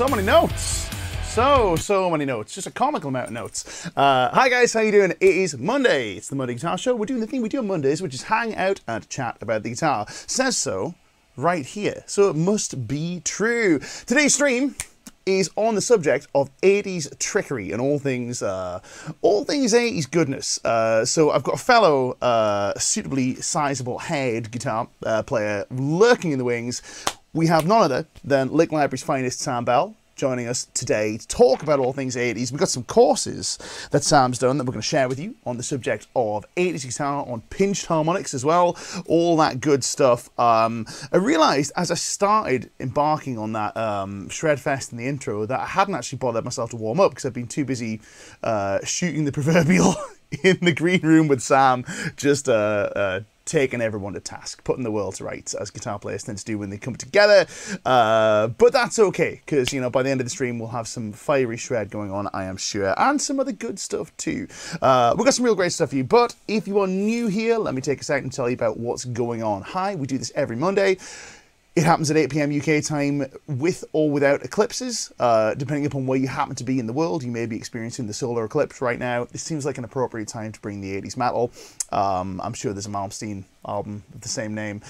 so many notes. So many notes. Just a comical amount of notes. Hi guys, how you doing? It is Monday. It's the Monday Guitar Show. We're doing the thing we do on Mondays, which is hang out and chat about the guitar. Says so right here. So it must be true. Today's stream is on the subject of 80s trickery and all things 80s goodness. So I've got a fellow suitably sizable haired guitar player lurking in the wings. We have none other than LickLibrary's finest, Sam Bell, joining us today to talk about all things 80s. We've got some courses that Sam's done that we're going to share with you on the subject of 80s guitar, on pinched harmonics as well, all that good stuff. I realised as I started embarking on that Shred Fest in the intro that I hadn't actually bothered myself to warm up because I've been too busy shooting the proverbial in the green room with Sam, just taking everyone to task, putting the world to rights, as guitar players tend to do when they come together. But that's okay, because, you know, by the end of the stream, we'll have some fiery shred going on, I am sure, and some other good stuff too. We've got some real great stuff for you, but if you are new here, let me take a second to tell you about what's going on. Hi, we do this every Monday. It happens at 8 PM UK time with or without eclipses. Depending upon where you happen to be in the world, you may be experiencing the solar eclipse right now. This seems like an appropriate time to bring the 80s metal. I'm sure there's a Malmsteen album of the same name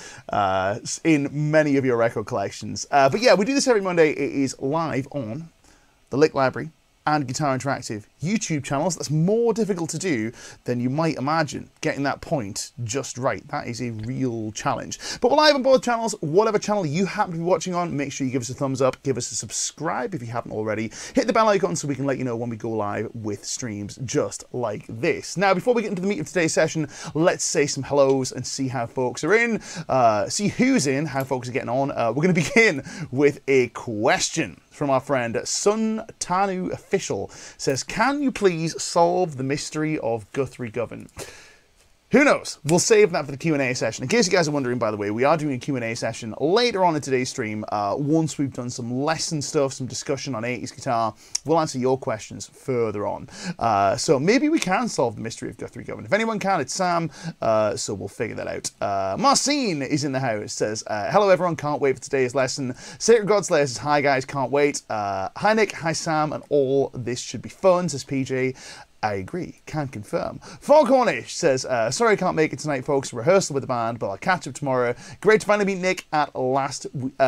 in many of your record collections. But yeah, we do this every Monday. It is live on the LickLibrary and Guitar Interactive YouTube channels. That's more difficult to do than you might imagine, getting that point just right. That is a real challenge. But we're live on both channels. Whatever channel you happen to be watching on, make sure you give us a thumbs up, give us a subscribe if you haven't already. Hit the bell icon so we can let you know when we go live with streams just like this. Now, before we get into the meat of today's session, let's say some hellos and see how folks are in, see who's in, how folks are getting on. We're going to begin with a question from our friend Sun Tanu Official. Says, can you please solve the mystery of Guthrie Govan? Who knows? We'll save that for the Q&A session. In case you guys are wondering, by the way, we are doing a Q&A session later on in today's stream. Once we've done some lesson stuff, some discussion on 80s guitar, we'll answer your questions further on. So maybe we can solve the mystery of Guthrie Govan. If anyone can, it's Sam, so we'll figure that out. Marcine is in the house, says, hello everyone, can't wait for today's lesson. Sacred Godslayer says, hi guys, can't wait. Hi Nick, hi Sam, and all this should be fun, says PJ. I agree, can confirm. Fog Cornish says, sorry I can't make it tonight, folks. Rehearsal with the band, but I'll catch up tomorrow. Great to finally meet Nick at last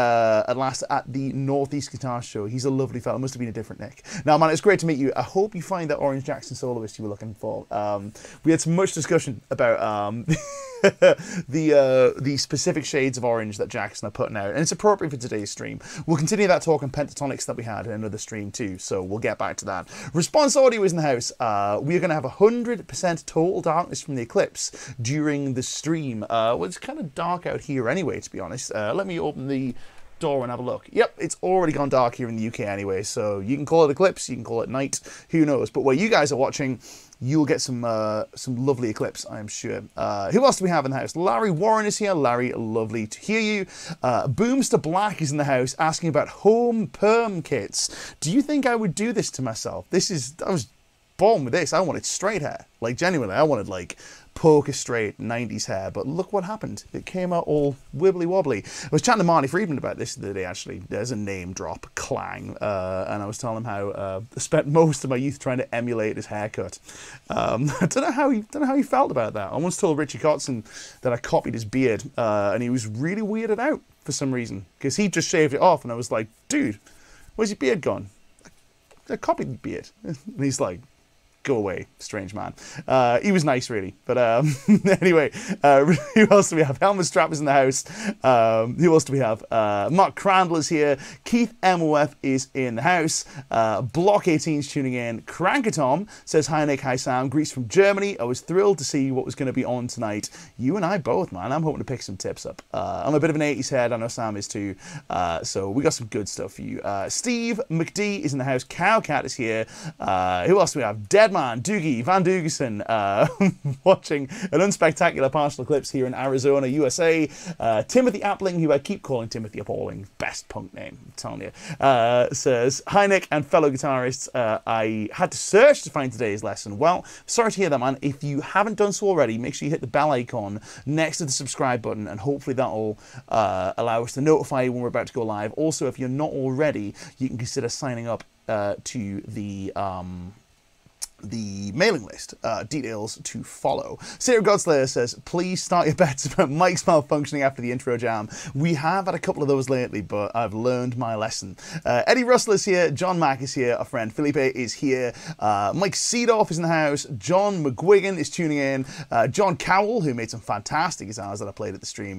at the Northeast Guitar Show. He's a lovely fellow. Must have been a different Nick. Now, man, it's great to meet you. I hope you find that Orange Jackson soloist you were looking for. We had some much discussion about the specific shades of orange that Jackson are putting out, and it's appropriate for today's stream. We'll continue that talk on pentatonics that we had in another stream too, so we'll get back to that. Response Audio is in the house. We are going to have 100% total darkness from the eclipse during the stream. Well, it's kind of dark out here anyway, to be honest. Let me open the door and have a look. Yep, it's already gone dark here in the UK anyway, so you can call it eclipse, you can call it night, who knows. But where you guys are watching, you'll get some lovely eclipse, I am sure. Who else do we have in the house? Larry Warren is here. Larry, lovely to hear you. Boomster Black is in the house asking about home perm kits. Do you think I would do this to myself? I was born with this. I wanted straight hair. Like, genuinely, I wanted, like, poker straight 90s hair, but look what happened. It came out all wibbly wobbly. I was chatting to Marty Friedman about this the other day, actually. There's a name drop, Clang, and I was telling him how I spent most of my youth trying to emulate his haircut. I don't know how he felt about that. I once told Richie Kotzen that I copied his beard, and he was really weirded out for some reason, because he just shaved it off, and I was like, dude, where's your beard gone? I copied the beard. And he's like, go away, strange man. He was nice, really. But anyway, who else do we have? Helmut Strap is in the house. Who else do we have? Mark Crandall is here. Keith MOF is in the house. Block 18's tuning in. Crankatom says, hi Nick, hi Sam. Greece from Germany. I was thrilled to see what was going to be on tonight. You and I both, man. I'm hoping to pick some tips up. I'm a bit of an 80s head. I know Sam is too. So we got some good stuff for you. Steve McD is in the house. Cowcat is here. Who else do we have? Dead Deadman, Doogie, Van Dugerson, watching an unspectacular Partial Eclipse here in Arizona, USA. Timothy Appling, who I keep calling Timothy Appalling, best punk name, I'm telling you, says, "Hi Nick and fellow guitarists, I had to search to find today's lesson." Well, sorry to hear that, man. If you haven't done so already, make sure you hit the bell icon next to the subscribe button, and hopefully that'll allow us to notify you when we're about to go live. Also, if you're not already, you can consider signing up to the mailing list. Details to follow. Sarah Godslayer says, "Please start your bets about Mike's malfunctioning after the intro jam." We have had a couple of those lately, but I've learned my lesson. Eddie Russell is here. John Mack is here. Our friend Felipe is here. Mike Seedorf is in the house. John McGuigan is tuning in. John Cowell, who made some fantastic guitars that I played at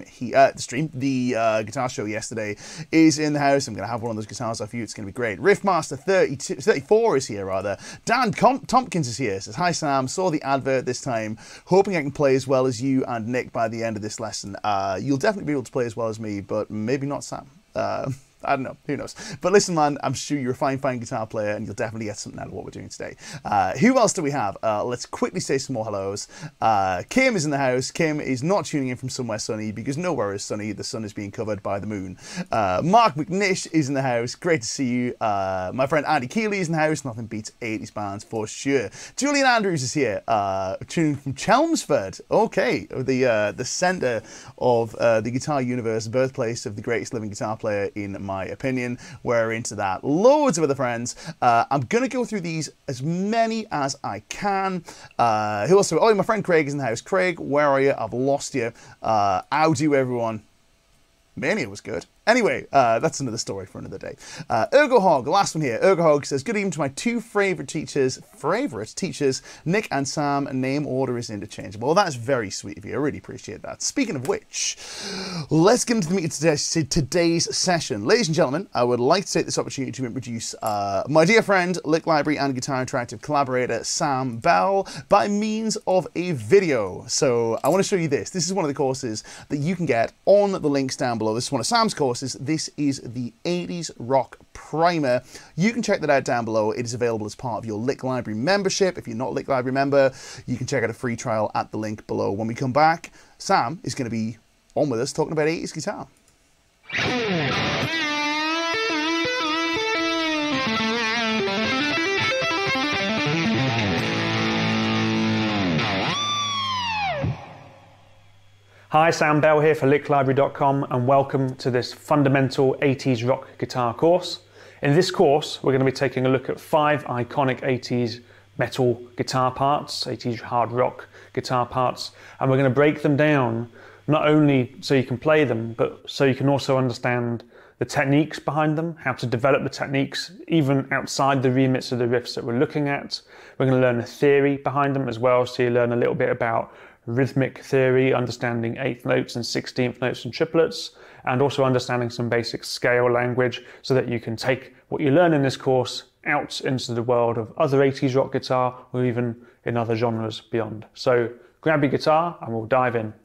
the guitar show yesterday, is in the house. I'm going to have one of those guitars off you. It's going to be great. Riffmaster 34 is here, rather. Dan Tompkins is here. Says, "Hi Sam, saw the advert this time. Hoping I can play as well as you and Nick by the end of this lesson." You'll definitely be able to play as well as me, but maybe not Sam. I don't know, who knows. But listen, man, I'm sure you're a fine guitar player, and you'll definitely get something out of what we're doing today. Who else do we have? Let's quickly say some more hellos. Kim is in the house. Kim is not tuning in from somewhere sunny, because nowhere is sunny. The sun is being covered by the moon. Mark McNish is in the house. Great to see you. My friend Andy Keeley is in the house. Nothing beats 80s bands for sure. Julian Andrews is here, tuning from Chelmsford. Okay, the centre of the guitar universe, birthplace of the greatest living guitar player in my opinion. We're into that. Loads of other friends. I'm gonna go through these as many as I can. Who else? Oh, my friend Craig is in the house. Craig, where are you? I've lost you. How do everyone? Mania was good. Anyway, that's another story for another day. Ergo Hog, last one here. Ergo Hog says, "Good evening to my two favourite teachers, Nick and Sam. Name order is interchangeable." Well, that's very sweet of you. I really appreciate that. Speaking of which, let's get into the meat of today's session. Ladies and gentlemen, I would like to take this opportunity to introduce my dear friend, LickLibrary and Guitar Interactive collaborator, Sam Bell, by means of a video. So I want to show you this. This is one of the courses that you can get on the links down below. This is one of Sam's courses. This is the 80s Rock Primer. You can check that out down below. It is available as part of your LickLibrary membership. If you're not a LickLibrary member, you can check out a free trial at the link below. When we come back, Sam is going to be on with us talking about 80s guitar. Hi, Sam Bell here for LickLibrary.com, and welcome to this fundamental 80s rock guitar course. In this course, we're going to be taking a look at 5 iconic 80s metal guitar parts, 80s hard rock guitar parts, and we're going to break them down not only so you can play them, but so you can also understand the techniques behind them, how to develop the techniques even outside the remits of the riffs that we're looking at. We're going to learn the theory behind them as well, so you learn a little bit about rhythmic theory, understanding 8th notes and 16th notes and triplets, and also understanding some basic scale language so that you can take what you learn in this course out into the world of other 80s rock guitar or even in other genres beyond. So grab your guitar and we'll dive in.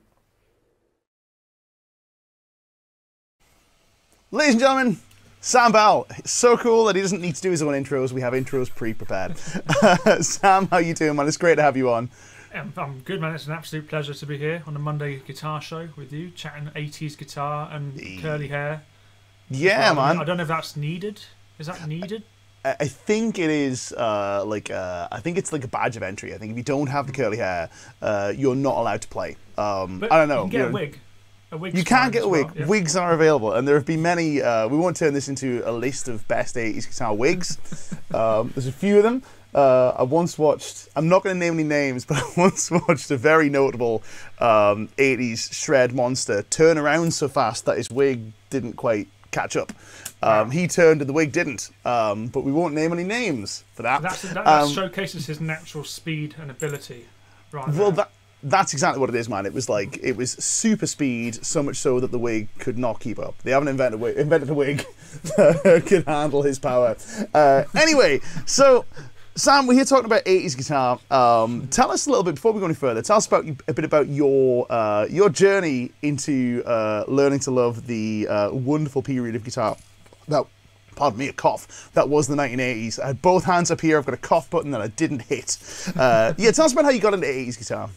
Ladies and gentlemen, Sam Bell. It's so cool that he doesn't need to do his own intros. We have intros pre-prepared. Sam, how you doing, man? It's great to have you on. I'm good, man. It's an absolute pleasure to be here on a Monday guitar show with you, chatting 80s guitar and curly hair. Yeah, man. I don't know if that's needed. Is that needed? I think it is I think it's like a badge of entry. I think if you don't have the curly hair, you're not allowed to play. I don't know. You can get a wig. You can get a wig. Well, yeah. Wigs are available, and there have been many. We won't turn this into a list of best 80s guitar wigs. There's a few of them. I once watched, I'm not going to name any names, but I once watched a very notable 80s shred monster turn around so fast that his wig didn't quite catch up. He turned and the wig didn't, but we won't name any names for that. That showcases his natural speed and ability. Right. Well, that's exactly what it is, man. It was super speed, so much so that the wig could not keep up. They haven't invented a wig that could handle his power. Anyway, so Sam, we're here talking about 80s guitar. Tell us a little bit, before we go any further, tell us a bit about your journey into learning to love the wonderful period of guitar that pardon me, a cough. That was the 1980s. I had both hands up here. I've got a cough button that I didn't hit. Yeah, tell us about how you got into 80s guitar.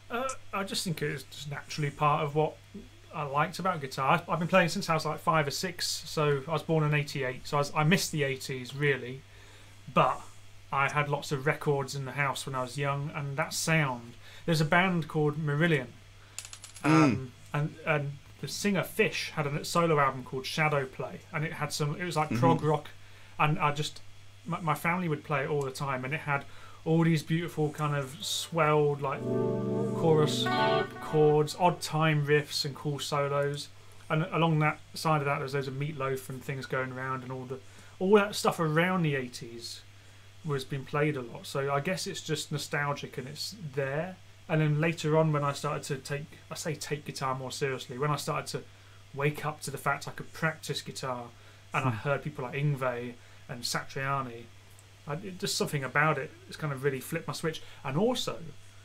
I just think it's just naturally part of what I liked about guitar. I've been playing since I was like 5 or 6, so I was born in '88, so I missed the 80s really, but I had lots of records in the house when I was young, and that sound. There's a band called Marillion, and the singer Fish had a solo album called Shadow Play, and it was like prog rock, and my family would play it all the time, and it had all these beautiful kind of swelled like chorus chords, odd time riffs and cool solos, and along that side of that there's loads of Meatloaf and things going around, and all that stuff around the 80s was being played a lot. So I guess it's just nostalgic and it's there. And then later on, when I started to take guitar more seriously, when I started to wake up to the fact I could practice guitar, and I heard people like Yngwie and Satriani, just something about it has kind of really flipped my switch. And also,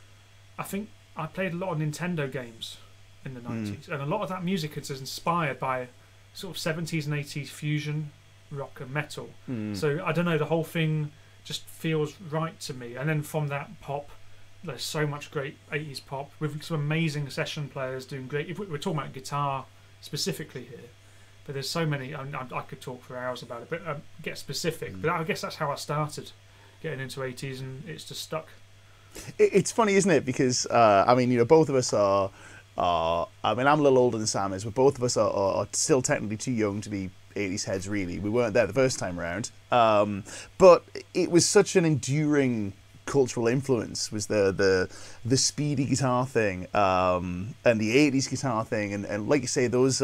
I think I played a lot of Nintendo games in the 90s, and a lot of that music is inspired by sort of 70s and 80s fusion rock and metal. So I don't know, the whole thing just feels right to me. And then from that pop, there's so much great 80s pop with some amazing session players doing great. If we're talking about guitar specifically here, but there's so many. I could talk for hours about it, but get specific. But I guess that's how I started getting into 80s, and it's just stuck. It's funny, isn't it? Because I mean, you know, both of us are. I mean, I'm a little older than Sam is, but both of us are still technically too young to be 80s heads. Really, we weren't there the first time around. But it was such an enduring cultural influence, was the speedy guitar thing, and the 80s guitar thing, and like you say, those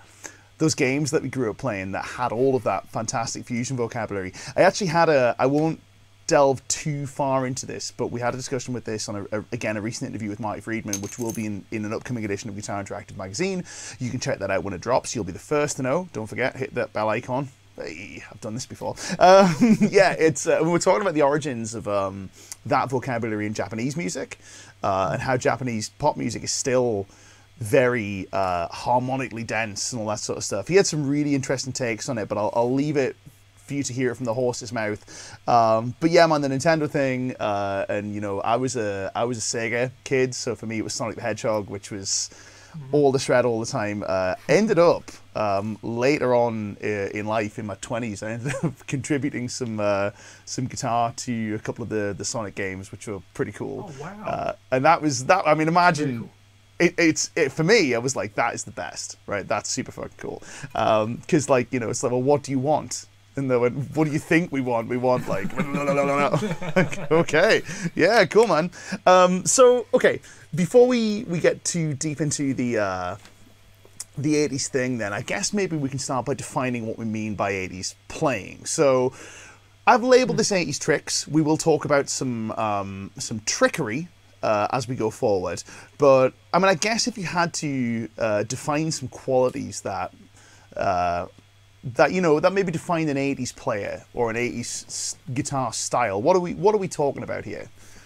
games that we grew up playing that had all of that fantastic fusion vocabulary. I actually had I won't delve too far into this, but we had a discussion with this on a recent interview with Marty Friedman, which will be in an upcoming edition of Guitar Interactive magazine. You can check that out when it drops. You'll be the first to know. Don't forget, hit that bell icon. Hey, I've done this before. Yeah, it's we were talking about the origins of that vocabulary in Japanese music, and how Japanese pop music is still very harmonically dense and all that sort of stuff. He had some really interesting takes on it, but I'll leave it for you to hear it from the horse's mouth. But yeah, man, the Nintendo thing, and you know, I was a Sega kid, so for me it was Sonic the Hedgehog, which was all the shred all the time. Ended up later on in life, in my 20s, I ended up contributing some guitar to a couple of the Sonic games, which were pretty cool. Oh wow! And that was that. I mean, imagine. It's for me, I was like, that is the best, right? That's super fucking cool. Because like, you know, it's like, well, what do you want? And they went, what do you think we want? We want like, no. Okay, yeah, cool, man. So okay, before we get too deep into the 80s thing, then I guess maybe we can start by defining what we mean by 80s playing. So I've labeled this 80s tricks. We will talk about some trickery as we go forward, but I mean, I guess if you had to define some qualities that you know, that maybe define an 80s player or an 80s guitar style, what are we talking about here?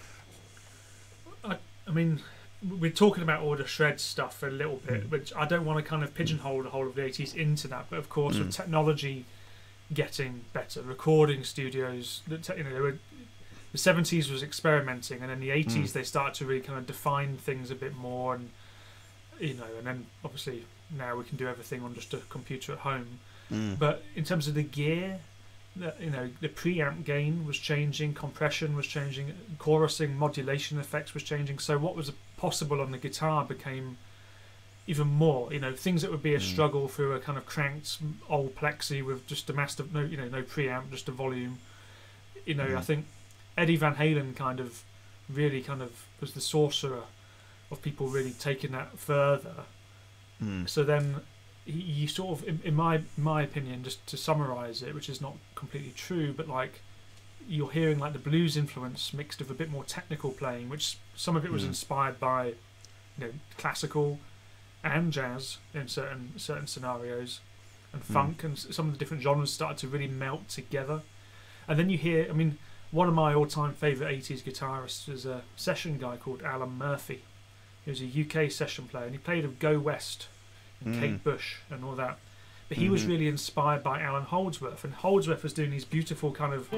I mean, we're talking about all the shred stuff a little bit, which I don't want to kind of pigeonhole the whole of the 80s into that, but of course with technology getting better, recording studios, you know, the 70s was experimenting, and in the 80s they started to really kind of define things a bit more, and you know, and then obviously now we can do everything on just a computer at home. But in terms of the gear, you know, the preamp gain was changing, compression was changing, chorusing, modulation effects was changing. So what was possible on the guitar became even more. You know, things that would be a struggle through a kind of cranked old plexi with just a master, no preamp, just a volume. You know, I think Eddie Van Halen really was the sorcerer of people really taking that further. So then you sort of, in my opinion, just to summarise it, which is not completely true, but like you're hearing like the blues influence mixed with a bit more technical playing, which some of it was inspired by, you know, classical and jazz in certain scenarios, and funk, and some of the different genres started to really melt together. And then you hear, I mean, one of my all-time favourite 80s guitarists is a session guy called Alan Murphy. He was a UK session player, and he played with Go West and Kate Bush and all that. But he was really inspired by Alan Holdsworth, and Holdsworth was doing these beautiful kind of,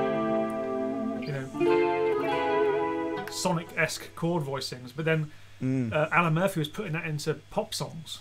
Sonic-esque chord voicings. But then Alan Murphy was putting that into pop songs,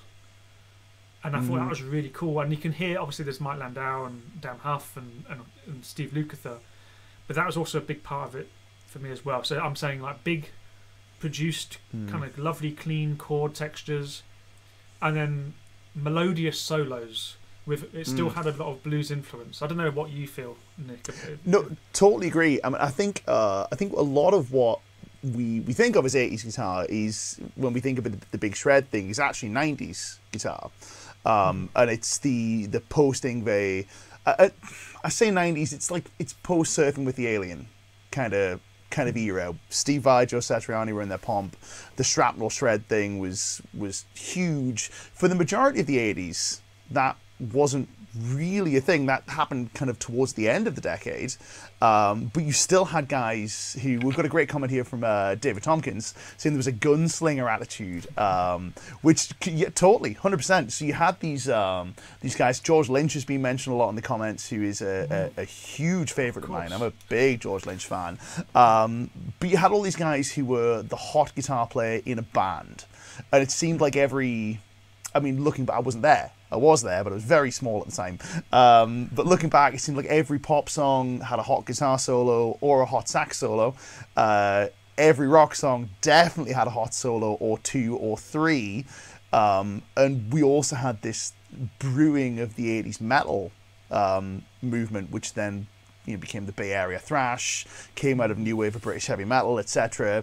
and I thought that was really cool. And you can hear, obviously, there's Mike Landau and Dan Huff and Steve Lukather, but that was also a big part of it for me as well. So I'm saying like big, produced, kind of lovely, clean chord textures, and then melodious solos. It still had a lot of blues influence. I don't know what you feel, Nick. No, totally agree. I mean, I think a lot of what we think of as 80s guitar is, when we think of the big shred thing, is actually 90s guitar, and it's the posting very. I say 90s. It's like it's post Surfing with the Alien kind of era. Steve Vai, Joe Satriani were in their pomp. The shrapnel shred thing was huge for the majority of the 80s. That wasn't really a thing. That happened kind of towards the end of the decade, but you still had guys who, we've got a great comment here from David Tompkins saying there was a gunslinger attitude, which totally 100%. So you had these guys. George Lynch has been mentioned a lot in the comments, who is a huge favorite of mine. I'm a big George Lynch fan, but you had all these guys who were the hot guitar player in a band, and it seemed like looking back, I wasn't there. I was there, but I was very small at the time. But looking back, it seemed like every pop song had a hot guitar solo or a hot sax solo. Every rock song definitely had a hot solo or two or three. And we also had this brewing of the 80s metal movement, which then became the Bay Area thrash, came out of new wave of British heavy metal, etc.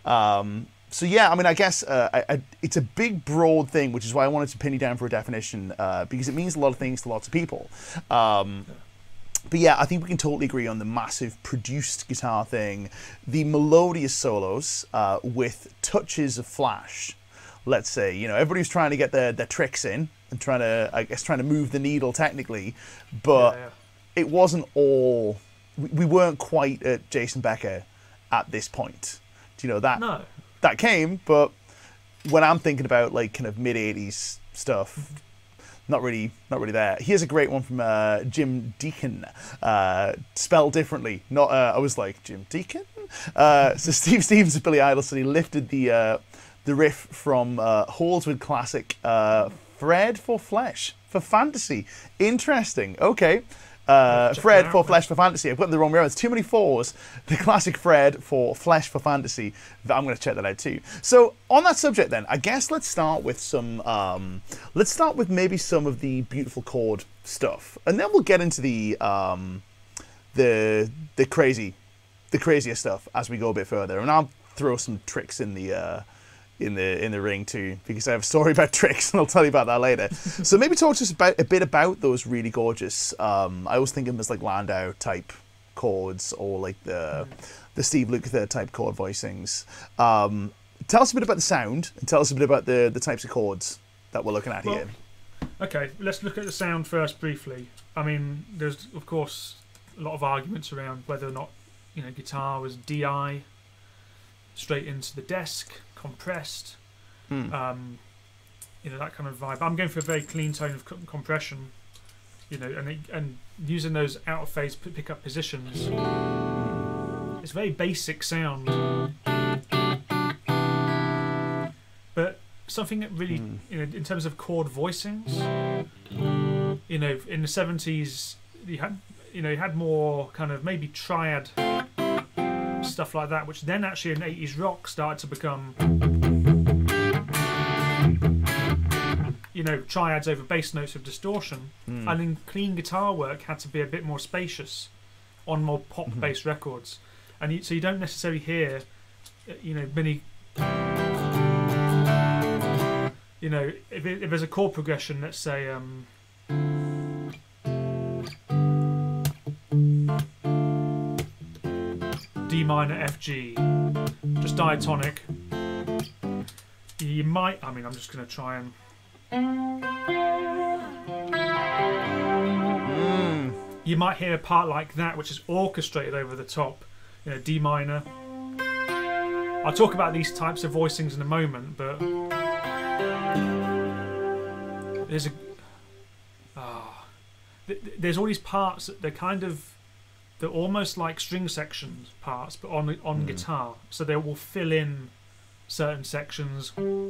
So yeah, I mean, I guess it's a big, broad thing, which is why I wanted to pin you down for a definition, because it means a lot of things to lots of people. But yeah, I think we can totally agree on the massive produced guitar thing, the melodious solos with touches of flash. Let's say, everybody's trying to get their tricks in and trying to move the needle technically, but it wasn't all. We weren't quite at Jason Becker at this point. Do you know that? No. That came, but when I'm thinking about like kind of mid-80s stuff, not really there. Here's a great one from Jim Deacon, spelled differently. Not I was like, Jim Deacon? So Steve Stevens of Billy Idol said he lifted the riff from Holdsworth classic Fred for Flesh for Fantasy. Interesting. Okay. Fred for Flesh for Fantasy. I've got the wrong way around. It's too many fours. The classic Fred for Flesh for Fantasy. I'm going to check that out too. So on that subject, then, I guess let's start with some. Let's start with maybe some of the beautiful chord stuff, and then we'll get into the crazier stuff as we go a bit further. And I'll throw some tricks in the ring too, because I have a story about tricks, and I'll tell you about that later. So maybe talk to us a bit about those really gorgeous. I always think of them as like Landau type chords, or like the Steve Lukather type chord voicings. Tell us a bit about the sound, and tell us a bit about the types of chords that we're looking at here. Okay, let's look at the sound first briefly. I mean, there's of course a lot of arguments around whether or not guitar was DI, straight into the desk, compressed, that kind of vibe. I'm going for a very clean tone of compression, and using those out of phase pickup positions. It's very basic sound, but something that really, in terms of chord voicings, in the 70s, you had more kind of maybe triad stuff like that, which then actually in 80s rock started to become triads over bass notes of distortion, and then clean guitar work had to be a bit more spacious on more pop based records, and so you don't necessarily hear many if there's a chord progression, let's say D minor, F, G, just diatonic. You might, I'm just going to try and. You might hear a part like that, which is orchestrated over the top, D minor. I'll talk about these types of voicings in a moment, but there's all these parts that they're almost like string sections parts, but on guitar. So they will fill in certain sections.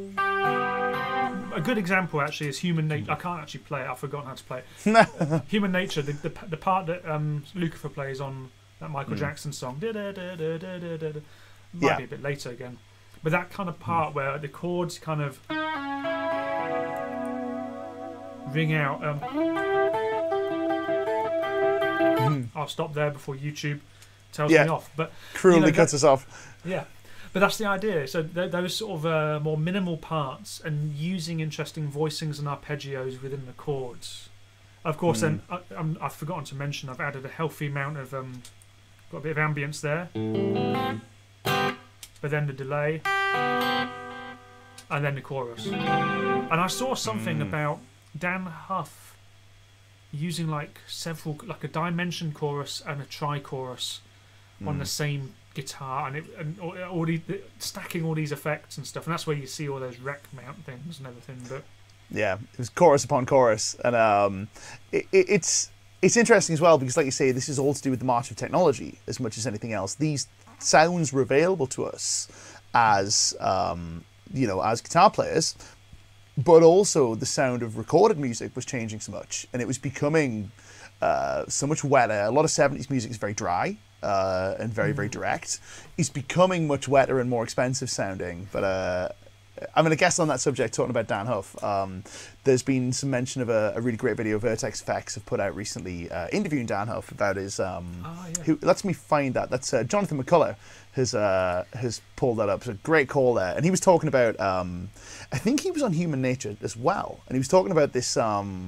A good example actually is Human Nature. I can't actually play it. I've forgotten how to play it. Human Nature, the part that Lucifer plays on that Michael Jackson song. Might be a bit later again. But that kind of part where the chords kind of ring out. I'll stop there before YouTube tells me off. But cruelly cuts us off. Yeah. But that's the idea. So those sort of more minimal parts and using interesting voicings and arpeggios within the chords. Of course, then I've forgotten to mention I've added a healthy amount of got a bit of ambience there, but then the delay, and then the chorus. And I saw something about Dan Huff using like a dimension chorus and a tri-chorus on the same guitar, and stacking all these effects and stuff, and that's where you see all those rec mount things and everything. But yeah, it was chorus upon chorus, and it's interesting as well because, like you say, this is all to do with the march of technology as much as anything else. These sounds were available to us as as guitar players, but also the sound of recorded music was changing so much, and it was becoming so much wetter. A lot of 70s music is very dry. And very, very direct. He's becoming much wetter and more expensive sounding. But I'm going to guess on that subject, talking about Dan Huff. There's been some mention of a really great video Vertex Effects have put out recently interviewing Dan Huff about his... who, let me find that. That's Jonathan McCullough has pulled that up. It's a great call there. And he was talking about... I think he was on Human Nature as well. And he was talking about this...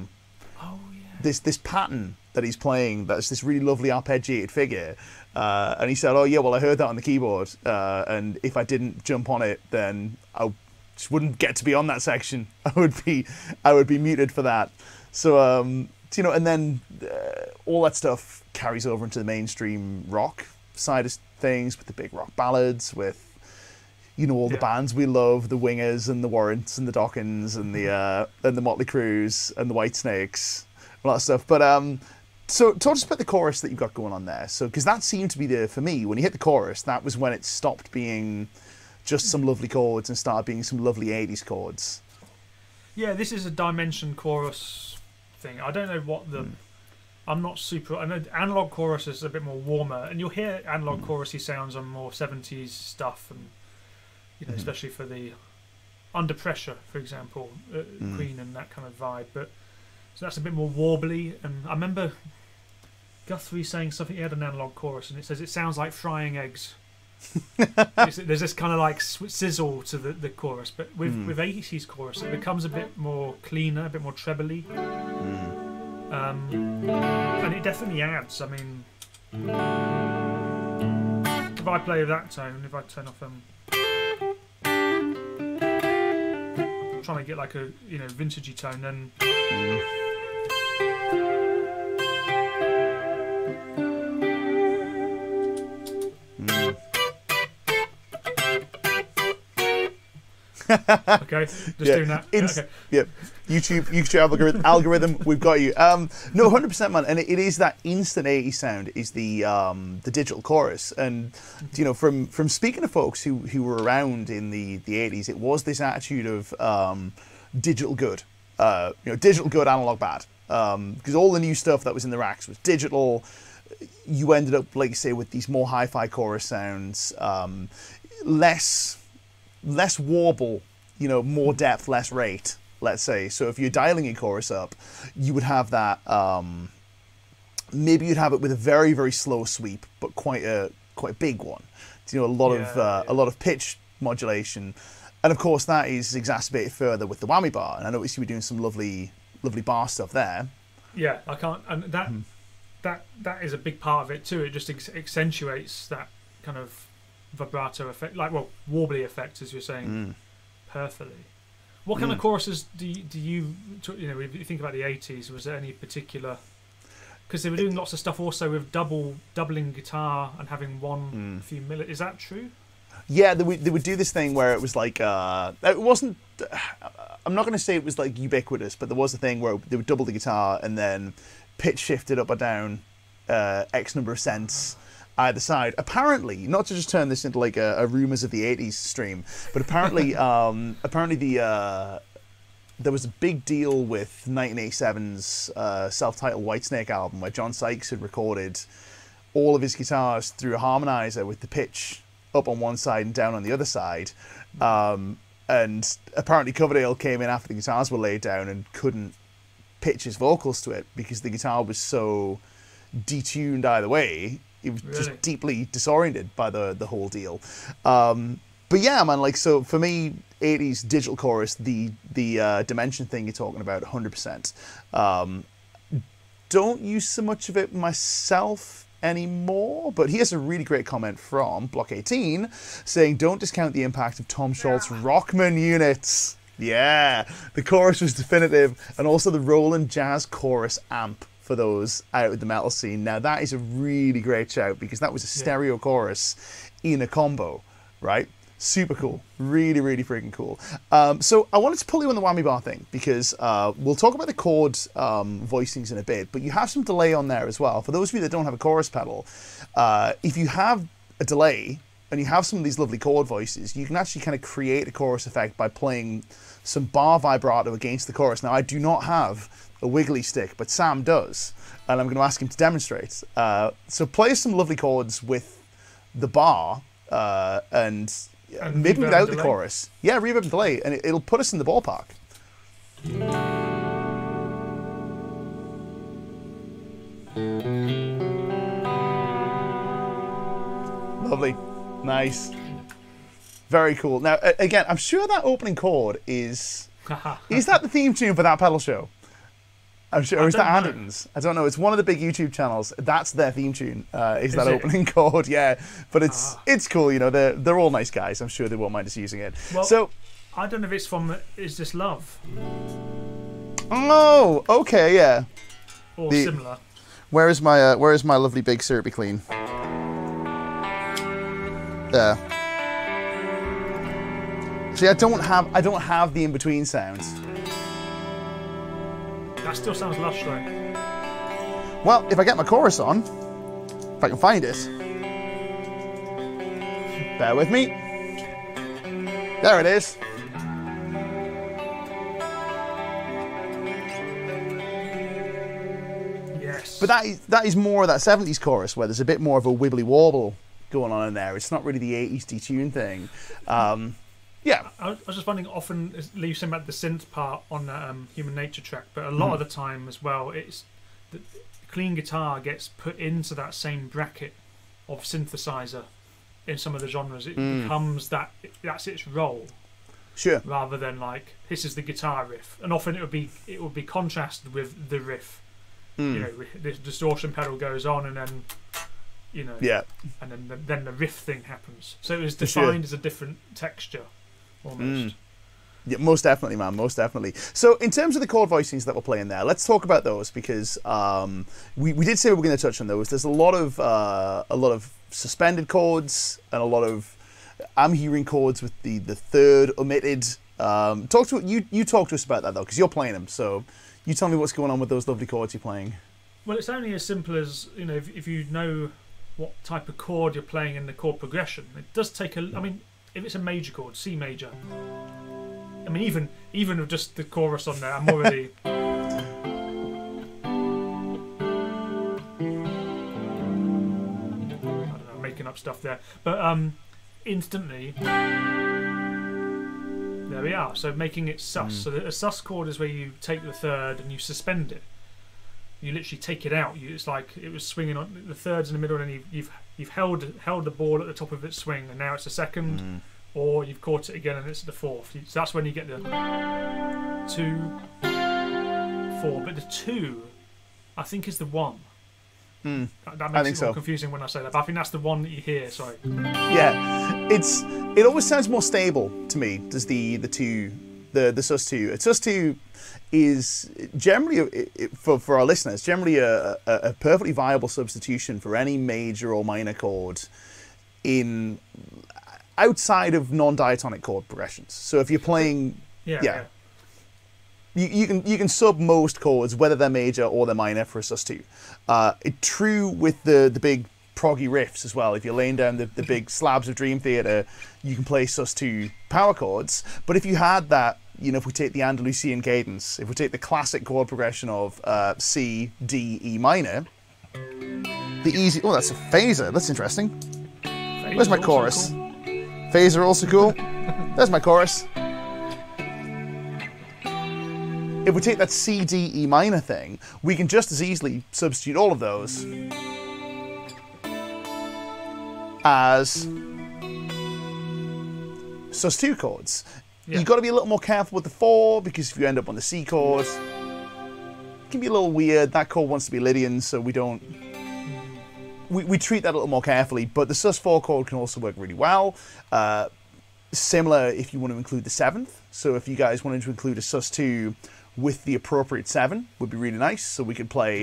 This pattern that he's playing, that's this really lovely arpeggiated figure, and he said, "Oh yeah, well I heard that on the keyboard, and if I didn't jump on it, then I just wouldn't get to be on that section. I would be muted for that." So and then all that stuff carries over into the mainstream rock side of things with the big rock ballads, with all the bands we love, the Wingers and the Warrants and the Dockins and the Motley Crues and the Whitesnakes. A lot of stuff, but so talk us about the chorus that you've got going on there. So, because that seemed to be for me, when you hit the chorus, that was when it stopped being just some lovely chords and started being some lovely 80s chords. Yeah, this is a dimension chorus thing. I don't know what I'm not super... I know analog chorus is a bit more warmer, and you'll hear analog chorusy sounds on more 70s stuff, and especially for the Under Pressure, for example, Queen and that kind of vibe, but so that's a bit more warbly, and I remember Guthrie saying something. He had an analog chorus, and it says it sounds like frying eggs. There's this kind of like sizzle to the chorus, but with 80s chorus, it becomes a bit more cleaner, a bit more trebly, and it definitely adds. I mean, if I play that tone, if I turn off trying to get like a vintagey tone, then. Okay, just doing that. Okay. Yep. YouTube algorithm, we've got you. No, 100%, man. And it is that instant 80s sound is the digital chorus. And from speaking to folks who were around in the 80s, it was this attitude of digital good. Digital good, analog bad. Because all the new stuff that was in the racks was digital. You ended up, like you say, with these more hi-fi chorus sounds, less warble, more depth, less rate, let's say. So if you're dialing your chorus up, you would have that, maybe you'd have it with a very, very slow sweep, but quite a big one. A lot of pitch modulation. And of course that is exacerbated further with the whammy bar. And I noticed you were doing some lovely bar stuff there. Yeah, I can't, and that is a big part of it too. It just accentuates that kind of vibrato effect, warbly effect, as you're saying, perfectly. What kind of choruses do you if you think about the 80s, was there any particular, because they were doing lots of stuff also with doubling guitar and having one few millimeters, is that true? Yeah, they would do this thing where it was like it wasn't, I'm not going to say it was like ubiquitous, but there was a thing where they would double the guitar and then pitch shifted up or down X number of cents either side. Apparently, not to just turn this into like a rumors of the 80s stream, but apparently there was a big deal with 1987's self-titled Whitesnake album where John Sykes had recorded all of his guitars through a harmonizer with the pitch up on one side and down on the other side. And apparently Coverdale came in after the guitars were laid down and couldn't pitch his vocals to it because the guitar was so detuned either way. He was just deeply disoriented by the whole deal. But yeah, man, like, so for me, 80s digital chorus, the dimension thing you're talking about, 100%. Don't use so much of it myself anymore, but here's a really great comment from Block 18 saying, don't discount the impact of Tom Scholz's Rockman units. Yeah, the chorus was definitive, and also the Roland Jazz Chorus amp for those out of the metal scene. Now that is a really great shout because that was a stereo chorus in a combo, right? Super cool. Really, really freaking cool. So I wanted to pull you on the whammy bar thing because we'll talk about the chord voicings in a bit, but you have some delay on there as well. For those of you that don't have a chorus pedal, if you have a delay and you have some of these lovely chord voices, you can actually kind of create a chorus effect by playing some bar vibrato against the chorus. Now, I do not have a wiggly stick, but Sam does, and I'm going to ask him to demonstrate. So play some lovely chords with the bar and maybe without the chorus. Yeah, reverb and delay, and it'll put us in the ballpark. Lovely. Nice. Very cool. Now, again, I'm sure that opening chord is that the theme tune for that pedal show? I'm sure. Or is that Anderton's? I don't know. It's one of the big YouTube channels. That's their theme tune. Is that opening chord? Yeah, but it's cool. You know, they're all nice guys. I'm sure they won't mind us using it. Well, so I don't know if it's from Is This Love? Oh, okay, yeah. Or similar. Where is my lovely big syrupy clean? There. See, I don't have the in-between sounds. That still sounds lush though. Well, if I get my chorus on, if I can find it. Bear with me. There it is. Yes. But that is more of that 70s chorus where there's a bit more of a wibbly wobble going on in there. It's not really the 80s detune thing. Yeah. I was just wondering, often Lee saying about the synth part on the Human Nature track, but a lot of the time as well, it's the clean guitar gets put into that same bracket of synthesizer in some of the genres. It becomes that's its role. Sure. Rather than like, this is the guitar riff, and often it would be contrasted with the riff. You know, the distortion pedal goes on, and then and then the riff thing happens. So it was defined as a different texture, almost. Yeah, most definitely, man. Most definitely. So, in terms of the chord voicings that we're playing there, let's talk about those because we did say we were going to touch on those. There's a lot of suspended chords and a lot of I'm hearing chords with the third omitted. You talk to us about that though, because you're playing them. So, you tell me what's going on with those lovely chords you're playing. Well, it's only as simple as, you know, if you know what type of chord you're playing in the chord progression. It does take I mean, if it's a major chord, C major. I mean, even with just the chorus on there, I'm already. I don't know, making up stuff there, but instantly. There we are. So making it sus. So a sus chord is where you take the third and you suspend it. You literally take it out. It's like it was swinging on the thirds in the middle, and you've held the ball at the top of its swing, and now it's a second, or you've caught it again and it's the fourth. So that's when you get the 2, 4. But the 2, I think, is the 1. That makes it more confusing when I say that. But I think that's the one that you hear. Sorry. Yeah, it always sounds more stable to me. Does the sus2? A sus2 is generally, for our listeners, generally a perfectly viable substitution for any major or minor chord in outside of non-diatonic chord progressions. So if you're playing, you can sub most chords, whether they're major or they're minor, for a sus2. True with the big proggy riffs as well. If you're laying down the big slabs of Dream Theater, you can play sus2 power chords. But if you had that, you know, if we take the Andalusian cadence, if we take the classic chord progression of C, D, E minor, the easy... Oh, that's a phaser. That's interesting. Where's my chorus? Cool. Phaser also cool. There's my chorus. If we take that C, D, E minor thing, we can just as easily substitute all of those as sus2 chords. Yeah. You've got to be a little more careful with the 4, because if you end up on the C chord, it can be a little weird. That chord wants to be Lydian, so we don't... We treat that a little more carefully, but the sus4 chord can also work really well. Similar if you want to include the 7th. So if you guys wanted to include a sus2 with the appropriate 7, would be really nice. So we could play,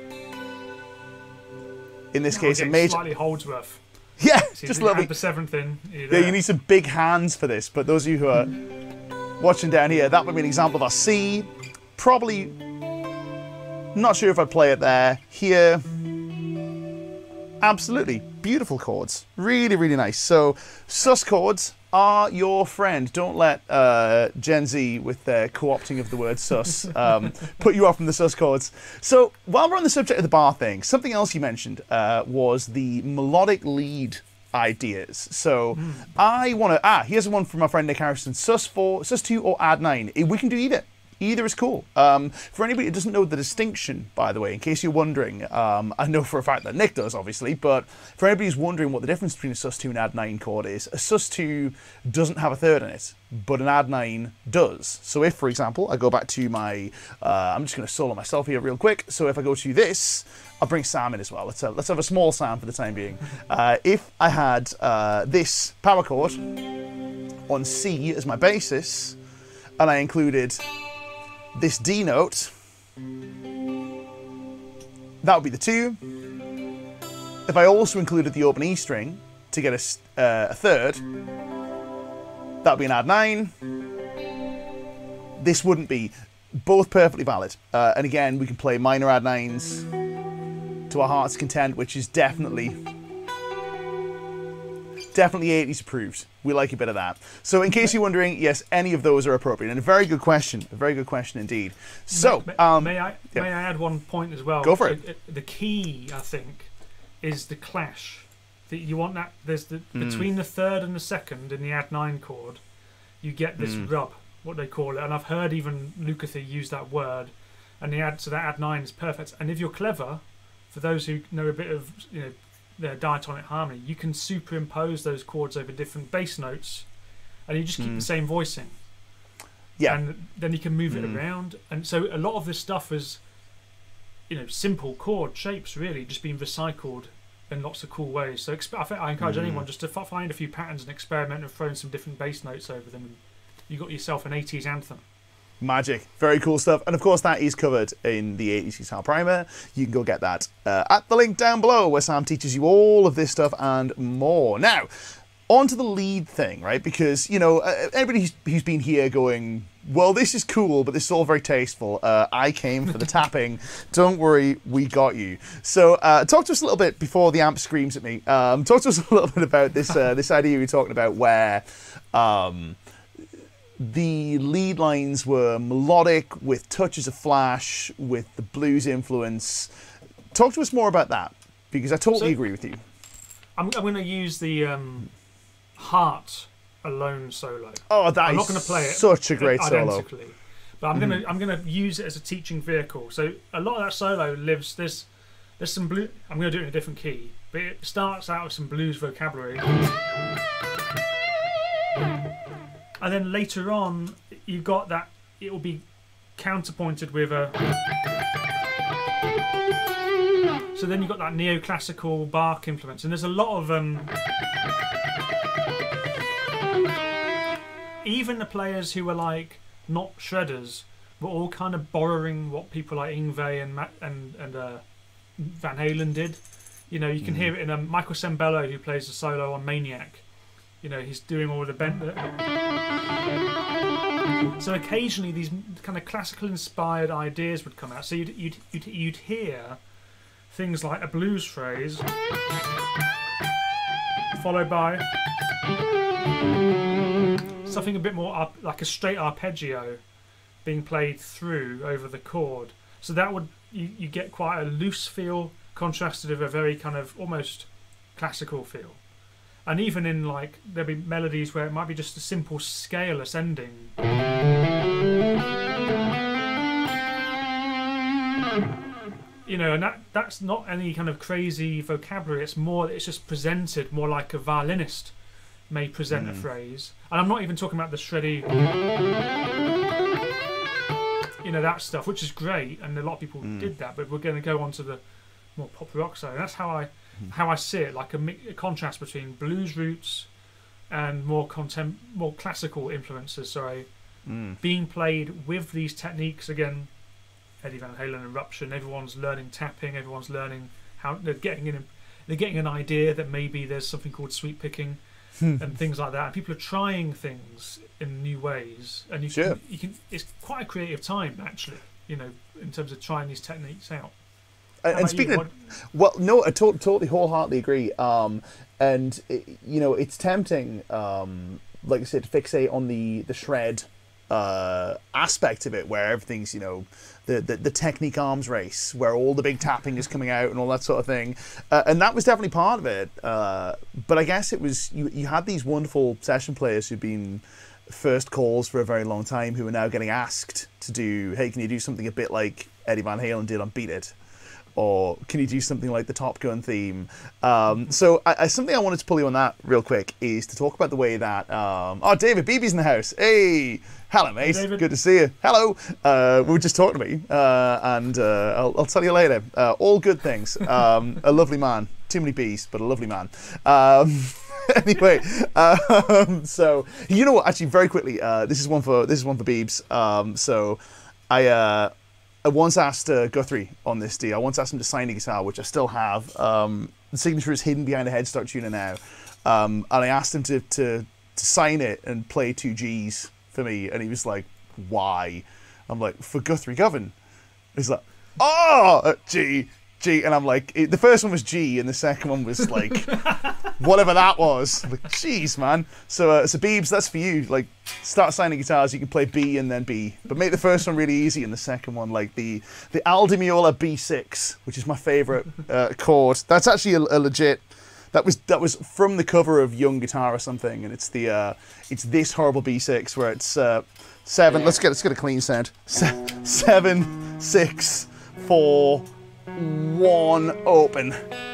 in this case, a major... Slightly Holdsworth. Yeah, so just a little bit. The 7th in. Yeah, you need some big hands for this. But those of you who are watching down here, that would be an example of our C. Probably not sure if I'd play it there. Here, absolutely beautiful chords. Really, really nice. So sus chords are your friend. Don't let Gen Z, with their co-opting of the word sus, put you off from the sus chords. So while we're on the subject of the bar thing, something else you mentioned was the melodic lead ideas. So I want to... here's one from my friend Nick Harrison. sus4, sus2 or add 9. We can do either. Either is cool. For anybody who doesn't know the distinction, by the way, in case you're wondering, I know for a fact that Nick does, obviously, but for anybody who's wondering what the difference between a sus2 and add 9 chord is, a sus2 doesn't have a third in it, but an add 9 does. So if, for example, I go back to my... I'm just going to solo myself here real quick. So if I go to this, I'll bring Sam in as well. Let's have a small Sam for the time being. If I had this power chord on C as my basis, and I included this D note, that would be the 2. If I also included the open E string to get a third, that would be an add 9. This wouldn't be. Both perfectly valid. And again, we can play minor add 9s to our heart's content, which is definitely 80s approved. We like a bit of that. So in case you're wondering, yes, any of those are appropriate. And a very good question. A very good question indeed. So, may I add one point as well? Go for it. The key, I think, is the clash. You want that, there's between the 3rd and the 2nd in the add 9 chord, you get this rub, what they call it. And I've heard even Lukather use that word. And so that add 9 is perfect. And if you're clever, for those who know a bit of, the diatonic harmony, you can superimpose those chords over different bass notes, and you just keep the same voicing. Yeah, and then you can move it around. And so a lot of this stuff is, simple chord shapes really just being recycled in lots of cool ways. So I encourage anyone just to find a few patterns and experiment and throw in some different bass notes over them. And you got yourself an 80s anthem. Magic. Very cool stuff. And of course, that is covered in the 80s Guitar Primer. You can go get that at the link down below, where Sam teaches you all of this stuff and more. Now, on to the lead thing, right? Because, everybody who's been here going, well, this is cool, but this is all very tasteful. I came for the tapping. Don't worry, we got you. So talk to us a little bit before the amp screams at me. Talk to us a little bit about this, this idea you were talking about where... the lead lines were melodic, with touches of flash, with the blues influence. Talk to us more about that, because I totally agree with you. I'm going to use the Heart alone solo. Oh, I'm not going to play it such a great solo. But I'm going to use it as a teaching vehicle. So a lot of that solo lives. There's some blue. I'm going to do it in a different key, but it starts out with some blues vocabulary. And then later on, you've got that, it will be counterpointed with a... So then you've got that neoclassical Bach influence. And there's a lot of... even the players who were like, not shredders, were all kind of borrowing what people like Yngwie and Van Halen did. You can hear it in Michael Sembello, who plays the solo on Maniac. He's doing all the bent. So occasionally these kind of classical inspired ideas would come out. So you'd hear things like a blues phrase followed by something a bit more like a straight arpeggio being played through over the chord. So that would you get quite a loose feel contrasted with a very kind of almost classical feel. And even in like there'll be melodies where it might be just a simple scale ascending. You know, and that's not any kind of crazy vocabulary. It's just presented more like a violinist may present a phrase. And I'm not even talking about the shreddy, you know, that stuff, which is great, and a lot of people did that. But we're going to go on to the more pop rock side. And that's how I see it, like a contrast between blues roots and more classical influences. Being played with these techniques again. Eddie Van Halen, Eruption. Everyone's learning tapping. Everyone's learning how they're getting an idea that maybe there's something called sweep picking and things like that. And people are trying things in new ways, and you can. It's quite a creative time, actually. You know, in terms of trying these techniques out. And speaking of, well, no, I totally wholeheartedly agree. And you know, it's tempting, like I said, to fixate on the shred aspect of it, where everything's, you know, the technique arms race, where all the big tapping is coming out and all that sort of thing, and that was definitely part of it. But I guess it was you had these wonderful session players who've been first calls for a very long time, who are now getting asked to do, hey, can you do something a bit like Eddie Van Halen did on Beat It? Or can you do something like the Top Gun theme? So something I wanted to pull you on that real quick is to talk about the way that... oh, David Beebe's in the house. Hey! Hello, mate. Hey, good to see you. Hello. We were just talking to me, and I'll tell you later. All good things. A lovely man. Too many bees, but a lovely man. Anyway, so you know what? Actually, very quickly, this is one for Beebs. So I once asked Guthrie on this deal. I once asked him to sign a guitar, which I still have. The signature is hidden behind a headstock tuner now, and I asked him to sign it and play 2 Gs for me, and he was like, "Why?" I'm like, "For Guthrie Govan." He's like, "Oh, G." And I'm like, the first one was G, and the second one was like, whatever that was. I'm like, jeez, man. So Beebs, that's for you. Like, start signing guitars. You can play B and then B, but make the first one really easy, and the second one like the Al Di Meola B6, which is my favorite chord. That's actually a legit. That was from the cover of Young Guitar or something, and it's this horrible B6 where it's 7. Let's get a clean sound. 7, 6, 4. 1 open.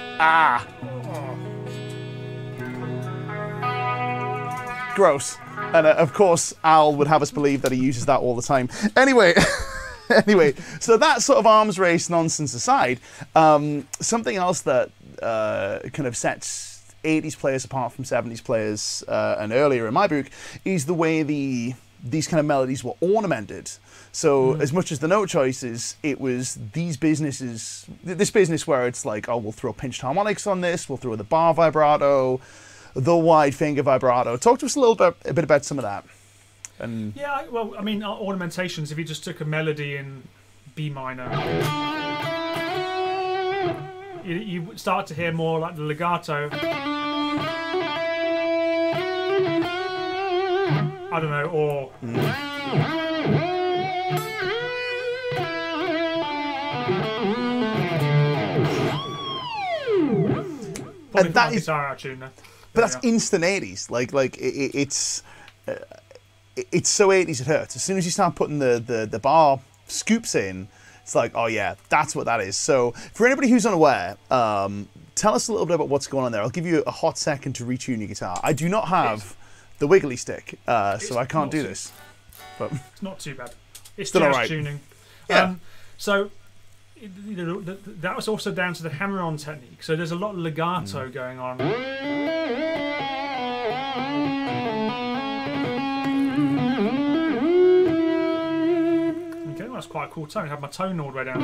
Gross. And of course Al would have us believe that he uses that all the time. Anyway, so that sort of arms race nonsense aside, something else that kind of sets 80s players apart from 70s players and earlier in my book is the way these kind of melodies were ornamented. So as much as the note choices, it was this business where it's like, oh, we'll throw pinched harmonics on this, we'll throw the bar vibrato, the wide finger vibrato. Talk to us a bit about some of that. And yeah, well, I mean, ornamentations, if you just took a melody in B minor, you start to hear more like the legato. I don't know, or... and that is, guitar tune, though. But that's instant 80s. Like it's so 80s it hurts. As soon as you start putting the bar scoops in, it's like, oh yeah, that's what that is. So for anybody who's unaware, tell us a little bit about what's going on there. I'll give you a hot second to retune your guitar. I do not have the wiggly stick, so I can't do this. But it's not too bad. It's still jazz right. tuning. Yeah. So that was also down to the hammer-on technique. So there's a lot of legato going on. Okay, well, that's quite a cool tone. I have my tone all the way down.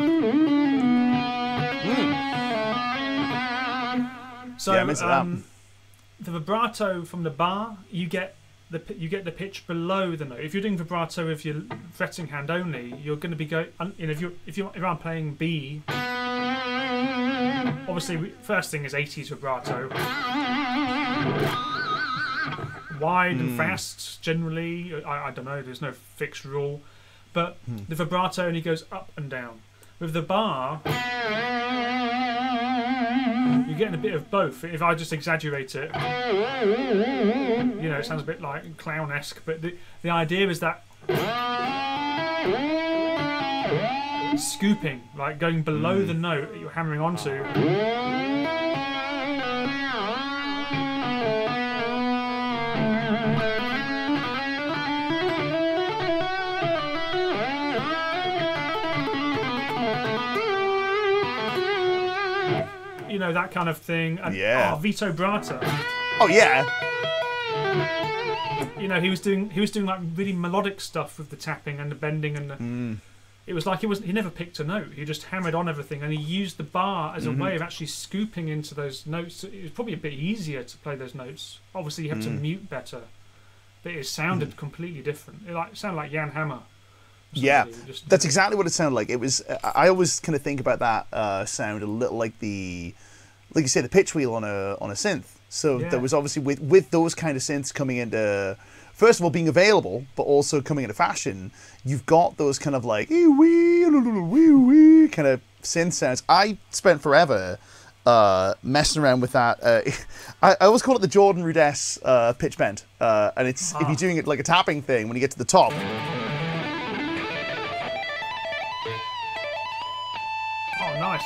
So yeah, the vibrato from the bar, you get you get the pitch below the note. If you're doing vibrato with your fretting hand only, you're going to be going. You know, if I'm playing B, obviously first thing is 80s vibrato, wide and fast. Generally, I don't know. There's no fixed rule, but the vibrato only goes up and down. With the bar, you're getting a bit of both. If I just exaggerate it, you know, it sounds a bit like clown-esque, but the idea is that scooping, like going below the note that you're hammering onto. You know, that kind of thing. And, yeah. Oh, Vito Bratta. Oh yeah. You know, he was doing like really melodic stuff with the tapping and the bending and the. It was like he never picked a note. He just hammered on everything, and he used the bar as a way of actually scooping into those notes. It was probably a bit easier to play those notes. Obviously, you have to mute better, but it sounded completely different. It sounded like Jan Hammer. Yeah, that's exactly what it sounded like. It was. I always kind of think about that sound a little like like you say, the pitch wheel on a synth. So there was obviously with those kind of synths coming into, first of all, being available, but also coming into fashion, you've got those kind of like wee kind of synth sounds. I spent forever messing around with that. I always call it the Jordan Rudess pitch bend, and it's if you're doing it like a tapping thing, when you get to the top. Oh, nice.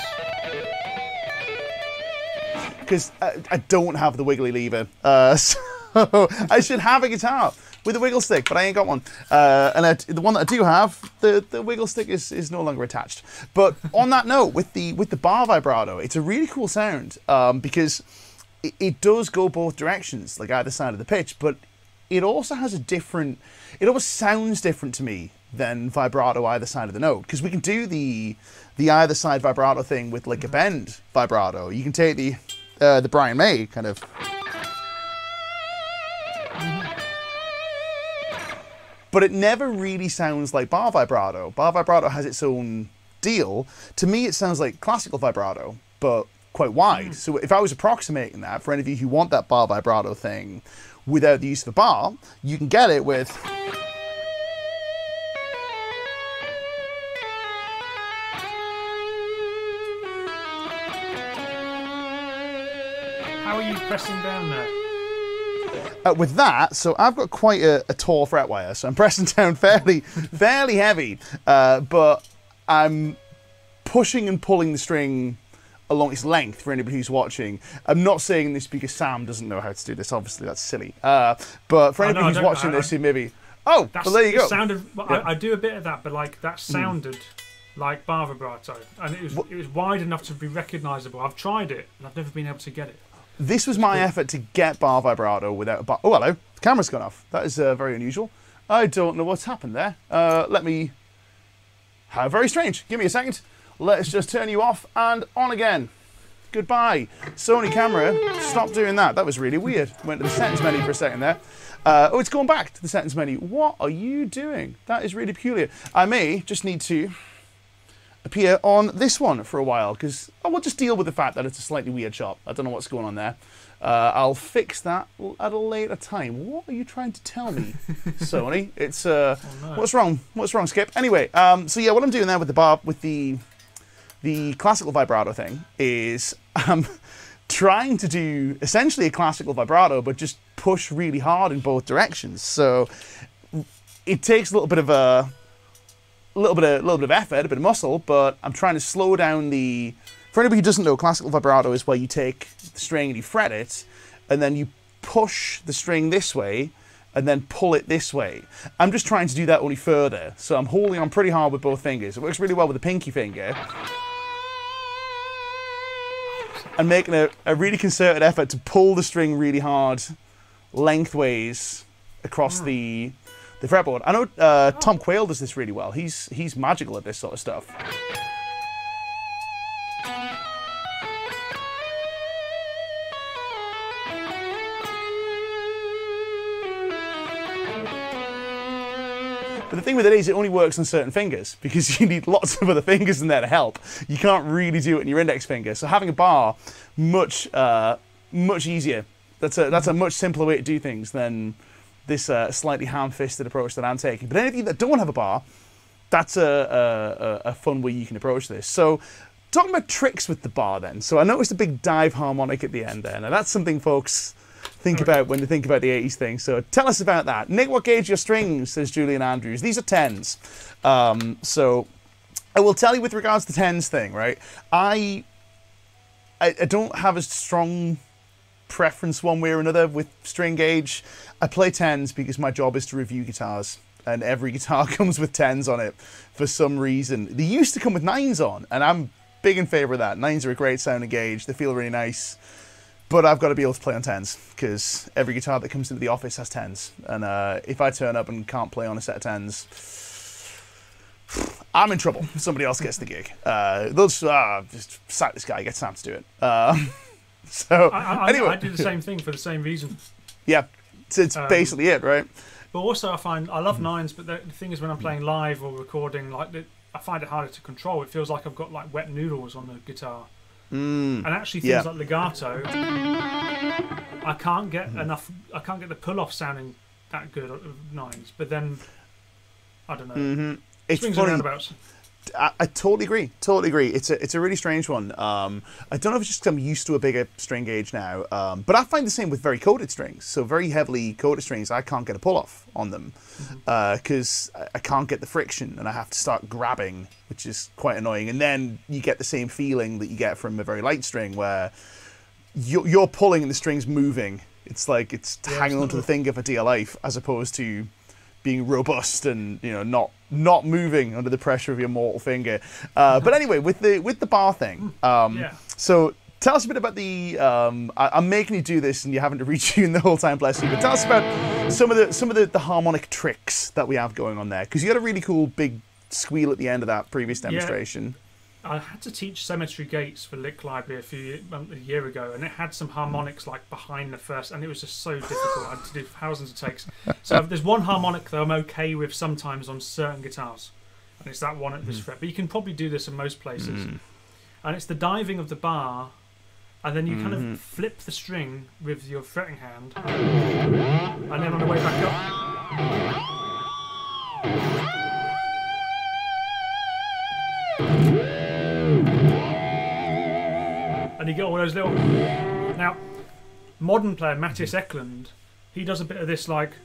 Because I don't have the wiggly lever, so I should have a guitar with a wiggle stick, but I ain't got one. And the one that I do have, the wiggle stick is no longer attached. But on that note, with the bar vibrato, it's a really cool sound because it does go both directions, like either side of the pitch, but it also has it always sounds different to me than vibrato either side of the note, because we can do the either side vibrato thing with like a bend vibrato. You can take the Brian May kind of. But it never really sounds like bar vibrato. Bar vibrato has its own deal. To me, it sounds like classical vibrato, but quite wide. So if I was approximating that, for any of you who want that bar vibrato thing without the use of a bar, you can get it with. How are you pressing down there? With that, so I've got quite a tall fret wire, so I'm pressing down fairly heavy, but I'm pushing and pulling the string along its length for anybody who's watching. I'm not saying this because Sam doesn't know how to do this, obviously that's silly, but for anybody who's watching this who maybe... Oh, well, there you go. Sounded, I do a bit of that, but like that sounded like bar vibrato, and it was wide enough to be recognisable. I've tried it, and I've never been able to get it. This was my effort to get bar vibrato without a bar. Oh, hello. The camera's gone off. That is very unusual. I don't know what's happened there. Let me... How very strange. Give me a second. Let's just turn you off and on again. Goodbye. Sony camera, stop doing that. That was really weird. Went to the settings menu for a second there. Oh, it's gone back to the settings menu. What are you doing? That is really peculiar. I may just need to appear on this one for a while, because I will just deal with the fact that it's a slightly weird shot. I don't know what's going on there. I'll fix that at a later time. What are you trying to tell me, Sony? It's oh, no. What's wrong? What's wrong, Skip? Anyway, so yeah, what I'm doing there with the classical vibrato thing is I'm trying to do essentially a classical vibrato, but just push really hard in both directions. So it takes a little bit of effort, a bit of muscle, but I'm trying to slow down the... For anybody who doesn't know, classical vibrato is where you take the string and you fret it, and then you push the string this way, and then pull it this way. I'm just trying to do that only further. So I'm holding on pretty hard with both fingers. It works really well with the pinky finger. And making a really concerted effort to pull the string really hard lengthways across the fretboard. I know Tom Quayle does this really well. He's magical at this sort of stuff. But the thing with it is, it only works on certain fingers because you need lots of other fingers in there to help. You can't really do it in your index finger. So having a bar, much easier. That's a much simpler way to do things than this slightly ham-fisted approach that I'm taking. But any of you that don't have a bar, that's a fun way you can approach this. So talking about tricks with the bar then. So I noticed a big dive harmonic at the end there. Now that's something folks think about when they think about the 80s thing. So tell us about that. Nick, what gauge are your strings, says Julian Andrews. These are 10s. So I will tell you with regards to the 10s thing, right? I don't have a strong preference one way or another with string gauge. I play 10s because my job is to review guitars. And every guitar comes with 10s on it for some reason. They used to come with 9s on, and I'm big in favor of that. 9s are a great sounding gauge. They feel really nice. But I've got to be able to play on 10s because every guitar that comes into the office has 10s. And if I turn up and can't play on a set of 10s, I'm in trouble. Somebody else gets the gig. They'll just sack this guy, get Sam to do it. Anyway. I do the same thing for the same reason. Yeah, it's basically it, right? But also I find, I love 9s, but the thing is when I'm playing live or recording, like I find it harder to control. It feels like I've got like wet noodles on the guitar. And actually things like legato, I can't get enough, I can't get the pull-off sounding that good of 9s, but then, I don't know. It's swings funny. and roundabouts. I totally agree. Totally agree. It's a really strange one. I don't know if it's just 'cause I'm used to a bigger string gauge now, but I find the same with very coated strings. So very heavily coated strings, I can't get a pull off on them because I can't get the friction, and I have to start grabbing, which is quite annoying. And then you get the same feeling that you get from a very light string, where you're pulling and the string's moving. It's like it's hanging onto the finger for dear life, as opposed to being robust and not moving under the pressure of your mortal finger. But anyway, with the bar thing, so tell us a bit about the. I'm making you do this, and you haven't to retune the whole time, bless you. But tell us about some of the harmonic tricks that we have going on there, because you had a really cool big squeal at the end of that previous demonstration. I had to teach symmetry gates for LickLibrary a year ago, and it had some harmonics like behind the first, and it was just so difficult. I had to do thousands of takes. So there's one harmonic that I'm okay with sometimes on certain guitars, and it's that one at this fret. But you can probably do this in most places. And it's the diving of the bar, and then you kind of flip the string with your fretting hand, and then on the way back up. And you get all those little. Now, modern player Matthias Eklund, he does a bit of this like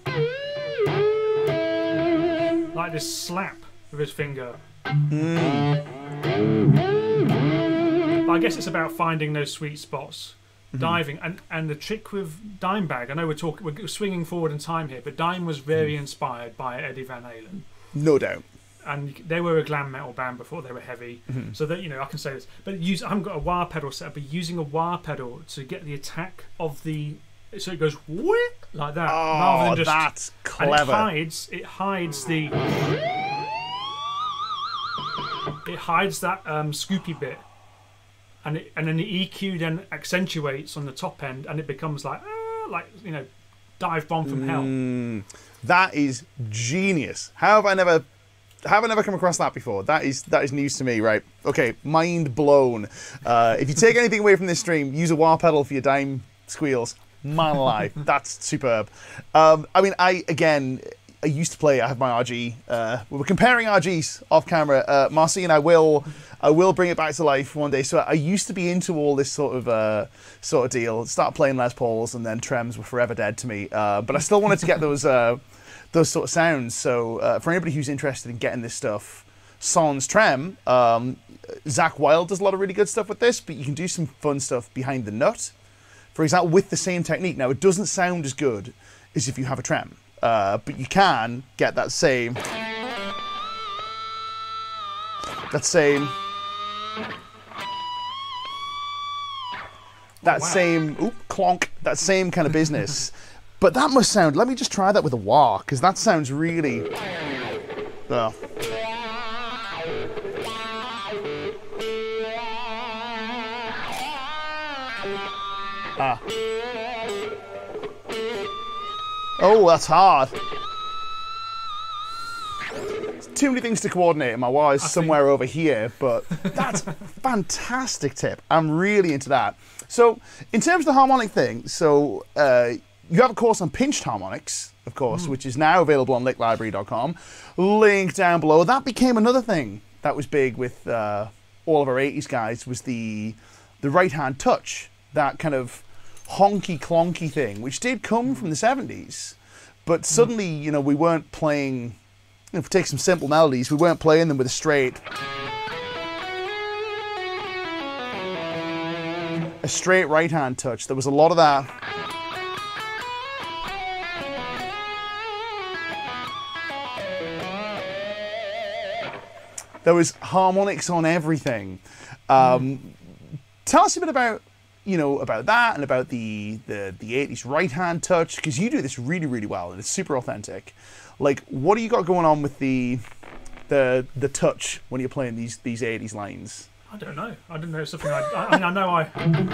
this slap with his finger. But I guess it's about finding those sweet spots, diving, and the trick with Dime Bag. I know we're swinging forward in time here, but Dime was very inspired by Eddie Van Halen. No doubt. And they were a glam metal band before they were heavy, so that I can say this. But I haven't got a wah pedal set up, but using a wah pedal to get the attack of the, so it goes whip like that, rather than just. That's clever. And it hides that scoopy bit, and then the EQ then accentuates on the top end, and it becomes like dive bomb from hell. That is genius. How have I never come across that before? That is news to me, right? Okay, mind blown. If you take anything away from this stream, use a wah pedal for your dime squeals. Man alive, that's superb. I used to play. I have my RG. We were comparing RGs off camera. Marcy and I will bring it back to life one day. So I used to be into all this sort of deal. Start playing Les Pauls, and then Trems were forever dead to me. But I still wanted to get those sort of sounds. So for anybody who's interested in getting this stuff, sans Trem, Zach Wilde does a lot of really good stuff with this, but you can do some fun stuff behind the nut. For example, with the same technique. Now, it doesn't sound as good as if you have a Trem, but you can get that same clonk, that same kind of business. But that must sound, let me just try that with a wah, because that sounds really... Oh, that's hard. too many things to coordinate, and my wire is somewhere over here, but that's a fantastic tip. I'm really into that. So, in terms of the harmonic thing, so you have a course on pinched harmonics, of course, which is now available on LickLibrary.com. Link down below. That became another thing that was big with all of our 80s guys, was the right-hand touch, that kind of honky-clonky thing, which did come from the 70s. But suddenly, you know, we weren't playing, if we take some simple melodies, we weren't playing them with a straight right-hand touch. There was a lot of that. There was harmonics on everything. Tell us a bit about, you know, about that and about the 80s right-hand touch, because you do this really, really well and it's super authentic. Like, what do you got going on with the touch when you're playing these 80s lines? I don't know. I don't know. Something I mean, I know I.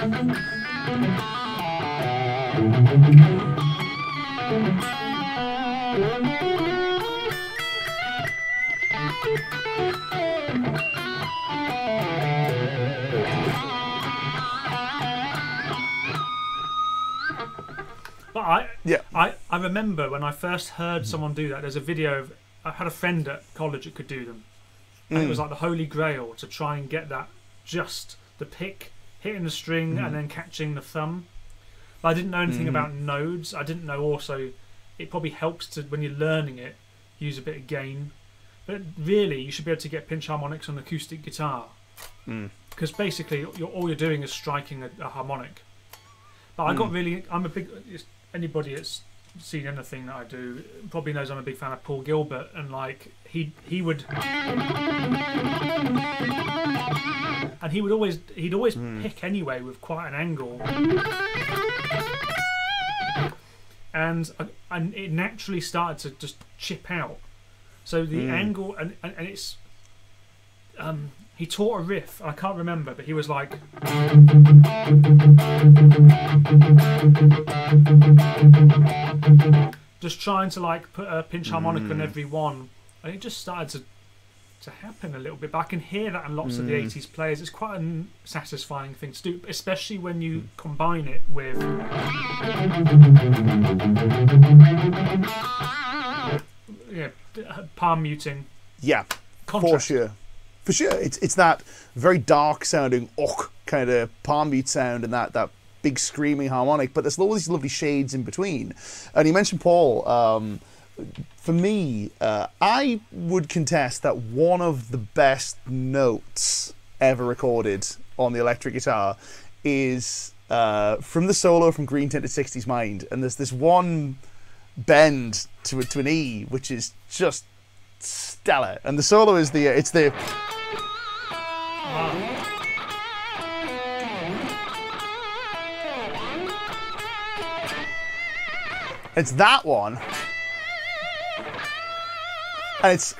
But I remember when I first heard someone do that. There's a video of, I had a friend at college that could do them. And it was like the holy grail to try and get that, just the pick hitting the string and then catching the thumb. But I didn't know anything about nodes. I didn't know also it probably helps to, when you're learning it, use a bit of gain. But really, you should be able to get pinch harmonics on acoustic guitar. Because basically, all you're doing is striking a harmonic. But I got really, I'm a big, anybody that's seen anything that I do probably knows I'm a big fan of Paul Gilbert, and like he would always pick anyway with quite an angle, and it naturally started to just chip out. So the angle and it's he taught a riff, I can't remember, but he was like just trying to like put a pinch harmonica on every one, and it just started to happen a little bit. But I can hear that in lots of the 80s players. It's quite a satisfying thing to do, especially when you combine it with palm muting. Yeah, contrast. For sure. It's that very dark sounding kind of palm mute sound, and that big screaming harmonic, but there's all these lovely shades in between. And you mentioned Paul. For me, I would contest that one of the best notes ever recorded on the electric guitar is from the solo from Green Tinted 60s Mind. And there's this one bend to an E, which is just stellar. And the solo is it's the it's that one, and it's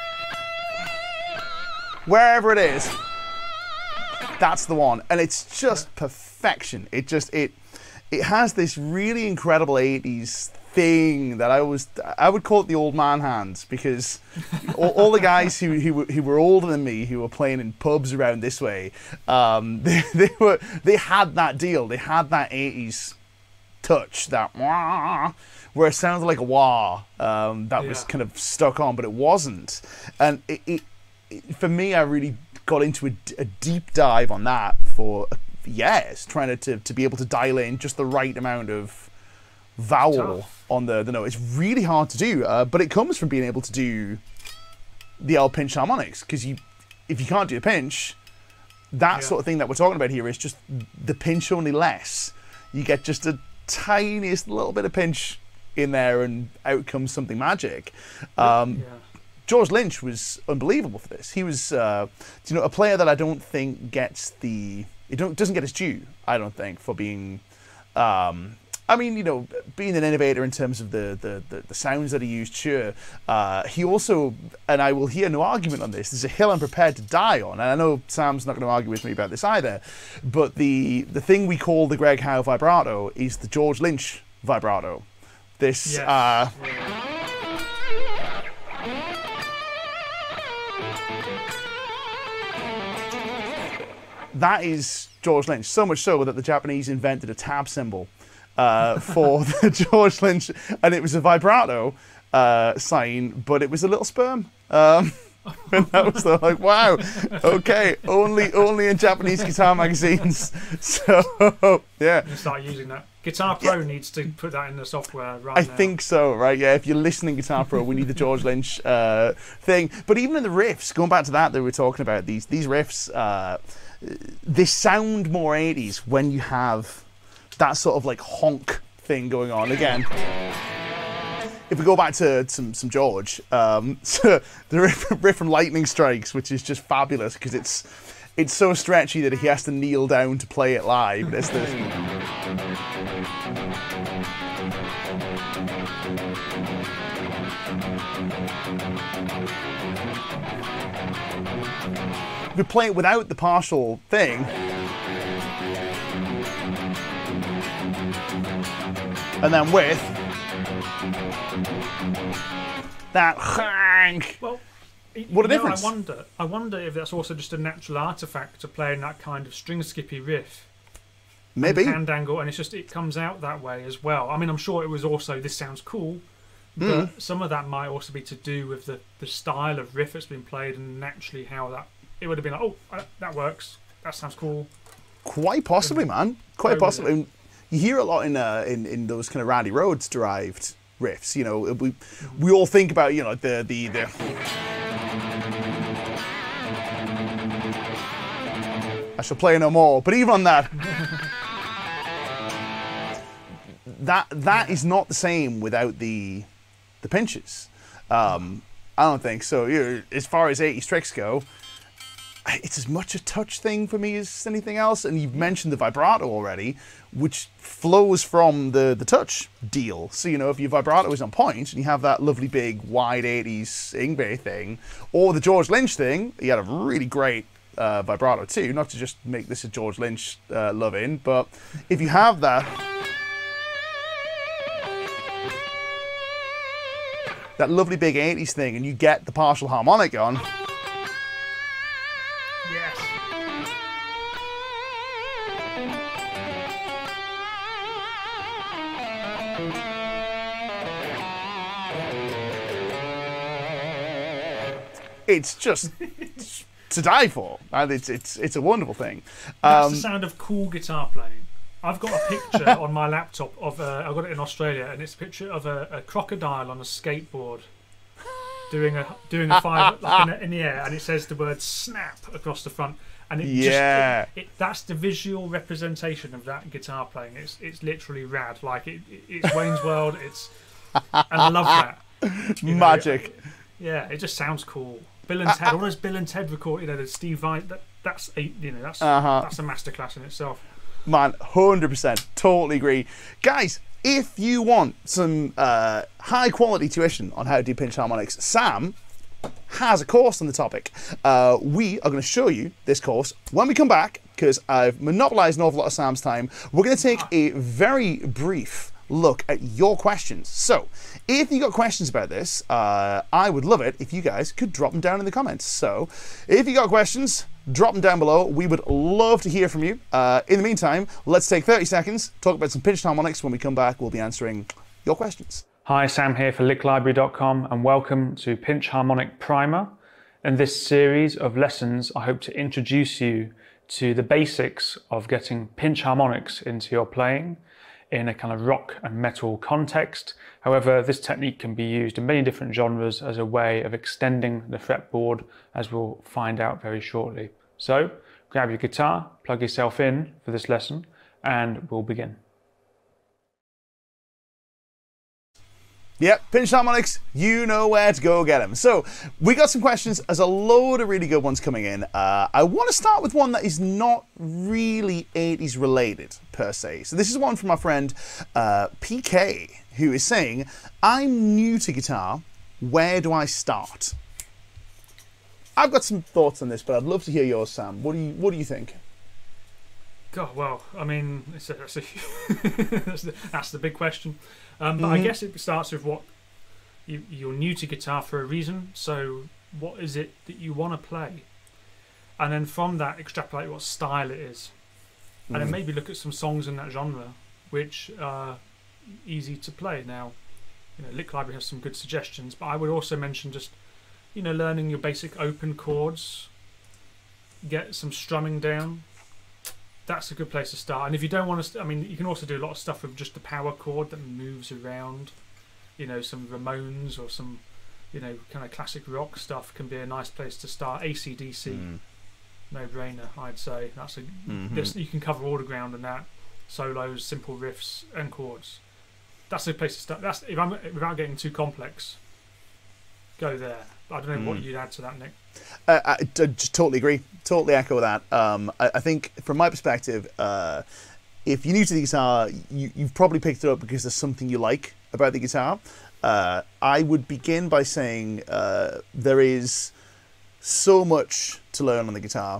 wherever it is, that's the one, and it's just perfection. It has this really incredible 80s thing that I would call it the old man hands, because all the guys who were older than me, who were playing in pubs around this way, they had that deal. They had that 80s touch, that wah, where it sounded like a wah, that was kind of stuck on, but it wasn't. And it for me, I really got into a deep dive on that for years, trying to be able to dial in just the right amount of vowel on the note. It's really hard to do, but it comes from being able to do the L pinch harmonics, because if you can't do a pinch, that sort of thing that we're talking about here is just the pinch, only less. You get just a tiniest little bit of pinch in there, and out comes something magic. George Lynch was unbelievable for this. He was a player that I don't think doesn't get his due, I don't think, for being being an innovator in terms of the sounds that he used. Sure, he also, and I will hear no argument on this, there's a hill I'm prepared to die on, and I know Sam's not going to argue with me about this either, but the thing we call the Greg Howe vibrato is the George Lynch vibrato. This that is George Lynch. So much so that the Japanese invented a tab symbol for the George Lynch, and it was a vibrato sign, but it was a little sperm. And that was like, wow, okay, only in Japanese guitar magazines. So yeah, You start using that. Guitar Pro needs to put that in the software right I now. think so, right? Yeah, if you're listening, Guitar Pro, we need the George Lynch thing. But even in the riffs, going back to that we were talking about, these riffs, they sound more 80s when you have that sort of like honk thing going on. Again, if we go back to some George, so the riff from Lightning Strikes, which is just fabulous because it's so stretchy that he has to kneel down to play it live. It's this. If we play it without the partial thing, and then with that hank. Well, what a difference! I wonder if that's also just a natural artifact to playing that kind of string skippy riff. Maybe. And hand angle, and it comes out that way as well. I mean, I'm sure it was also, this sounds cool, but some of that might also be to do with the style of riff that's been played, and naturally how that, it would have been like, oh, that works, that sounds cool. Quite possibly, man. Quite possibly. And you hear a lot in those kind of Randy Rhoads derived riffs. You know, we all think about, you know, the I shall play no more. But even on that, that is not the same without the pinches. I don't think so. You know, as far as 80s tricks go, it's as much a touch thing for me as anything else. And you've mentioned the vibrato already, which flows from the touch deal. So, you know, if your vibrato is on point and you have that lovely big wide 80s Ingve thing, or the George Lynch thing, he had a really great vibrato too, not to just make this a George Lynch love-in, but if you have that lovely big 80s thing and you get the partial harmonic on, Yes. it's just to die for, and it's a wonderful thing. That's the sound of cool guitar playing. I've got a picture on my laptop of I got it in Australia, and it's a picture of a crocodile on a skateboard doing a five like in the air, and it says the word "snap" across the front, and that's the visual representation of that guitar playing. It's literally rad. Like it's Wayne's World. And I love that. Magic. Yeah, it just sounds cool. Bill and Ted, all those Bill and Ted record, you know, the Steve Vai, that's a masterclass in itself. Man, 100%, totally agree. Guys, if you want some high quality tuition on how to do pinch harmonics, Sam has a course on the topic. We are going to show you this course when we come back, because I've monopolized an awful lot of Sam's time. We're going to take a very brief look at your questions. So if you got questions about this, I would love it if you guys could drop them down in the comments. So if you got questions, drop them down below. We would love to hear from you. In the meantime, let's take 30 seconds, talk about some pinched harmonics. When we come back, we'll be answering your questions. Hi, Sam here for LickLibrary.com, and welcome to Pinch Harmonic Primer. In this series of lessons, I hope to introduce you to the basics of getting pinch harmonics into your playing in a kind of rock and metal context. However, this technique can be used in many different genres as a way of extending the fretboard, as we'll find out very shortly. So grab your guitar, plug yourself in for this lesson, and we'll begin. Yep, pinch harmonics, you know where to go get them. So we got some questions. There's a load of really good ones coming in. I want to start with one that is not really 80s related per se. So this is one from my friend PK, who is saying, I'm new to guitar, where do I start? I've got some thoughts on this, but I'd love to hear yours, Sam. What do you think? God, well, I mean, that's the big question. But I guess it starts with what you're new to guitar for a reason. So what is it that you want to play? and then from that extrapolate what style it is, and then maybe look at some songs in that genre which are easy to play. Now, LickLibrary has some good suggestions, but I would also mention just learning your basic open chords, get some strumming down. That's a good place to start. And if you don't want to, you can also do a lot of stuff with just the power chord that moves around. Some Ramones or some kind of classic rock stuff can be a nice place to start. AC/DC, no brainer, I'd say. That's you can cover all the ground in that. Solos, simple riffs, and chords. That's a place to start. That's without getting too complex. Go there. I don't know what you'd add to that, Nick. I just totally agree. Totally echo that. I think from my perspective, if you're new to the guitar, you've probably picked it up because there's something you like about the guitar. I would begin by saying there is so much to learn on the guitar,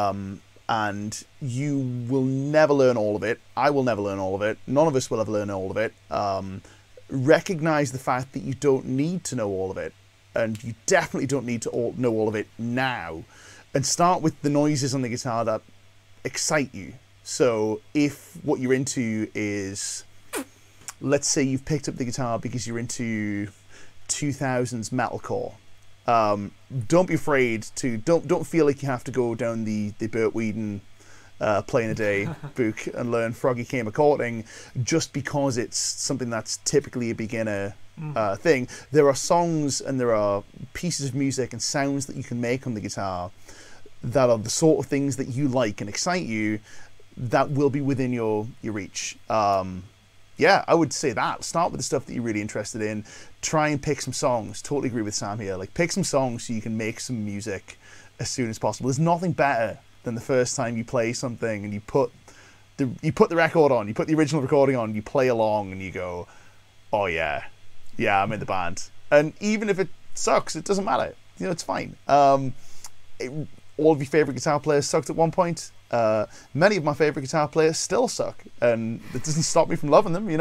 and you will never learn all of it. I will never learn all of it. None of us will ever learn all of it. Recognize the fact that you don't need to know all of it, and you definitely don't need to know all of it now. And start with the noises on the guitar that excite you. So if what you're into is, let's say you've picked up the guitar because you're into 2000s metalcore, don't be afraid to, don't feel like you have to go down the Burt Whedon Play in a Day book and learn Froggy Came A-Courting just because it's something that's typically a beginner thing. There are songs and there are pieces of music and sounds that you can make on the guitar that are the sort of things that you like and excite you that will be within your reach. Yeah, I would say that. Start with the stuff that you're really interested in. Try and pick some songs. Totally agree with Sam here. Like, pick some songs so you can make some music as soon as possible. There's nothing better than the first time you play something and you put the record on, you put the original recording on, you play along and you go, oh yeah, I'm in the band. And even if it sucks, it doesn't matter. It's fine. All of your favorite guitar players sucked at one point. Many of my favorite guitar players still suck, and it doesn't stop me from loving them.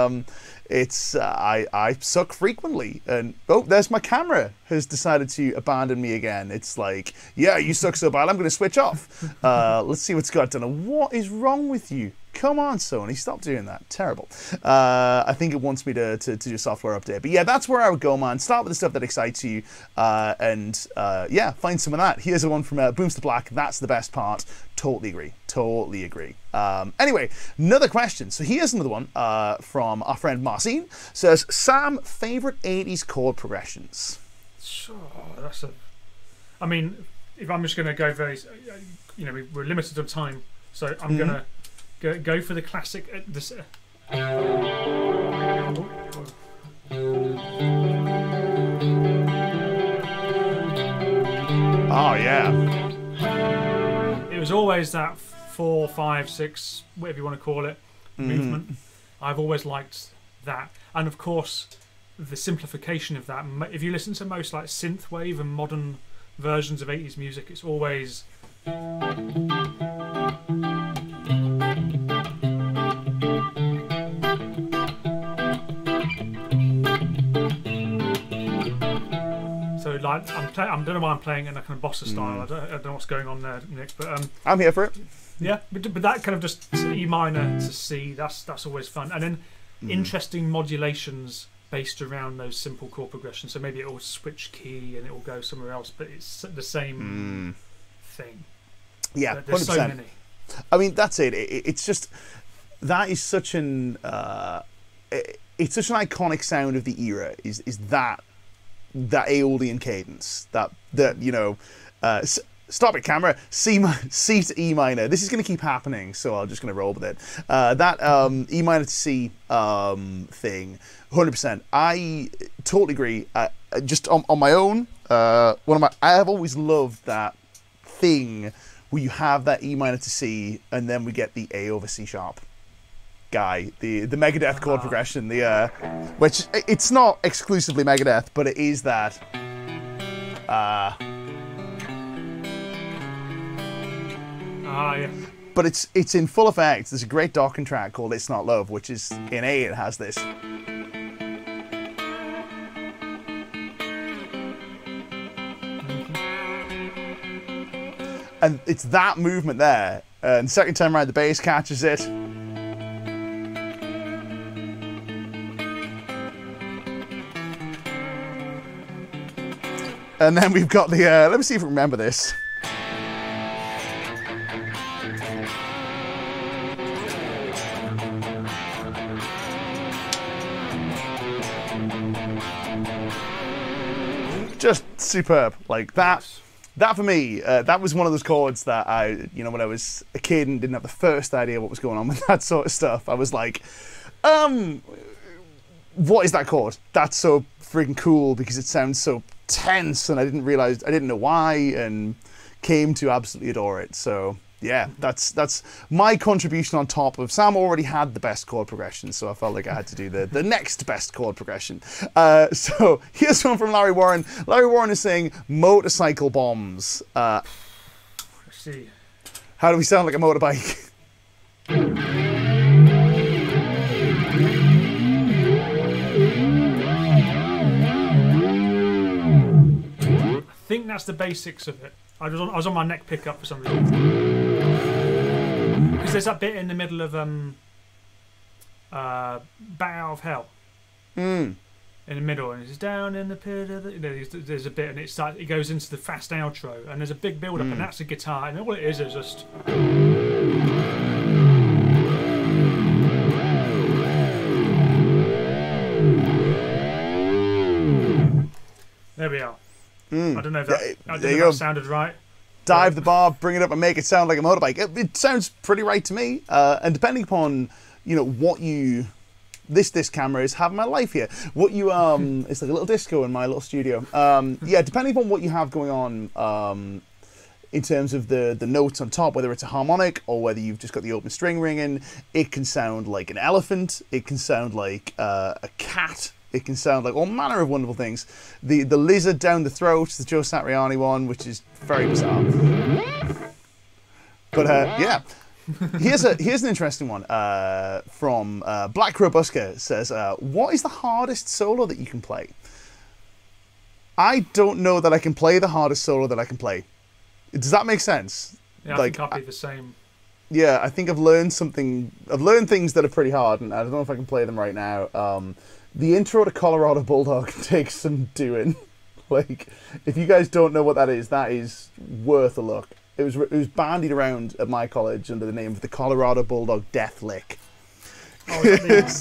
I suck frequently, and oh, there's my camera has decided to abandon me again. It's like, yeah, you suck so bad, I'm going to switch off. Let's see what's got done. What is wrong with you? Come on, Sony, stop doing that. Terrible. I think it wants me to do a software update. But yeah, that's where I would go, man. Start with the stuff that excites you, and yeah, find some of that. Here's a one from Boomster Black. That's the best part. Totally agree. Totally agree. Anyway, another question. So here's another one from our friend Marcin. Says, Sam, favorite 80s chord progressions? Sure, that's a... I mean, if I'm just going to go very... we're limited on time, so I'm going to go for the classic... Oh, yeah. It was always that 4, 5, 6, whatever you want to call it, movement. I've always liked that. And of course, the simplification of that. If you listen to most like synthwave and modern versions of 80s music, it's always... So like I don't know why I'm playing in a kind of bossa style. I don't know what's going on there, Nick. But I'm here for it. Yeah, but that kind of just E minor to C. That's always fun. And then interesting modulations based around those simple chord progressions. So maybe it will switch key and it will go somewhere else, but it's the same thing. Yeah, but there's 100%. so many. I mean, that's it. It's just that is such an it's such an iconic sound of the era. Is that Aeolian cadence? That stop it, camera. C to E minor. This is going to keep happening, so I'm just going to roll with it. That E minor to C thing, 100%. I totally agree. Just on my own, I have always loved that thing where you have that E minor to C, and then we get the A over C sharp guy, the Megadeth chord progression, which it's not exclusively Megadeth, but it is that. Yeah. But it's in full effect. There's a great Dokken track called "It's Not Love," which is in A. It has this. And it's that movement there. And second time around, the bass catches it. And then we've got the, let me see if I remember this. Just superb. Like that for me, that was one of those chords that I, you know, when I was a kid and didn't have the first idea what was going on with that sort of stuff, I was like, what is that chord? That's so freaking cool because it sounds so tense, and I didn't know why, and came to absolutely adore it. So yeah, that's my contribution on top of Sam already had the best chord progression, so I felt like I had to do the next best chord progression. So here's one from Larry Warren. Larry Warren is saying motorcycle bombs. Let's see. How do we sound like a motorbike? I think that's the basics of it. I was on my neck pickup for some reason. Because there's that bit in the middle of Bat Out of Hell. In the middle, and it's down in the pit of the, you know, there's a bit, and it goes into the fast outro, and there's a big build up, and that's a guitar, and all it is just. There we are. I don't know if that sounded right. Dive the bar, bring it up, and make it sound like a motorbike. It sounds pretty right to me. And depending upon, you know, what you, this camera is having my life here. What you it's like a little disco in my little studio. Yeah, depending upon what you have going on, in terms of the notes on top, whether it's a harmonic or whether you've just got the open string ringing, it can sound like an elephant. It can sound like a cat. It can sound like all manner of wonderful things. The lizard down the throat, the Joe Satriani one, which is very bizarre. But yeah, here's an interesting one from Black Crow Busker. It says, what is the hardest solo that you can play? I don't know that I can play the hardest solo that I can play. Does that make sense? Yeah, I think I'll be the same. Yeah, I think I've learned something. I've learned things that are pretty hard, and I don't know if I can play them right now. The intro to Colorado Bulldog takes some doing. Like, if you guys don't know what that is worth a look. It was bandied around at my college under the name of the Colorado Bulldog Death Lick. Oh, is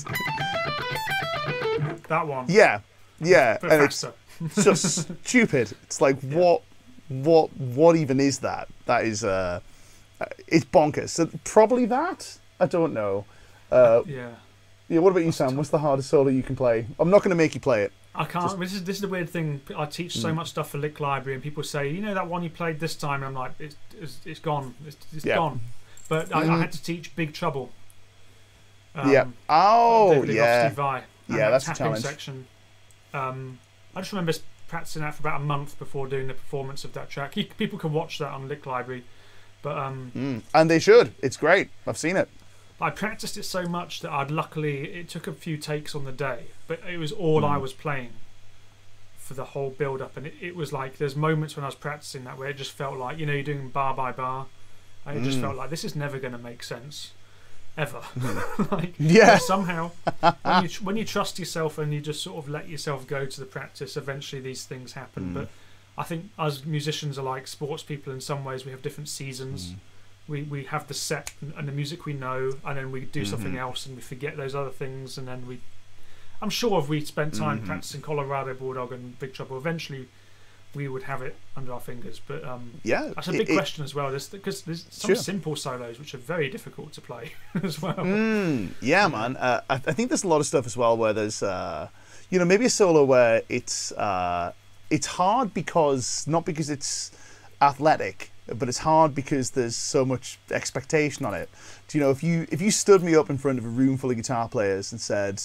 that one? Yeah, yeah, But and faster. it's just stupid. It's like, what even is that? That is it's bonkers. So probably that. I don't know. Yeah. Yeah, what about you, Sam? What's the hardest solo you can play? I'm not going to make you play it. I can't. This is the weird thing. I teach so much stuff for LickLibrary, and people say, you know, that one you played this time. And I'm like, it's gone. It's gone. But I had to teach Big Trouble. Yeah. Oh, yeah. Steve Vai, Yeah, that's a tapping challenge. section. I just remember practicing that for about a month before doing the performance of that track. People can watch that on LickLibrary, but and they should. It's great. I've seen it. I practiced it so much that it took a few takes on the day, but it was all I was playing for the whole build up, and it was like there's moments when I was practicing that where it just felt like, you know, you're doing bar by bar, and it just felt like this is never going to make sense ever. Like, Yeah. somehow when you trust yourself and you just sort of let yourself go to the practice, eventually these things happen. But I think as musicians are like sports people in some ways. We have different seasons. We have the set and the music we know, and then we do something else and we forget those other things, and then I'm sure if we spent time practicing Colorado Bulldog and Big Trouble, eventually we would have it under our fingers. But yeah, that's a big question as well, because there's some simple solos which are very difficult to play as well. Yeah, man. I think there's a lot of stuff as well where there's, you know, maybe a solo where it's hard not because it's athletic, but it's hard because there's so much expectation on it. Do you know, if you stood me up in front of a room full of guitar players and said,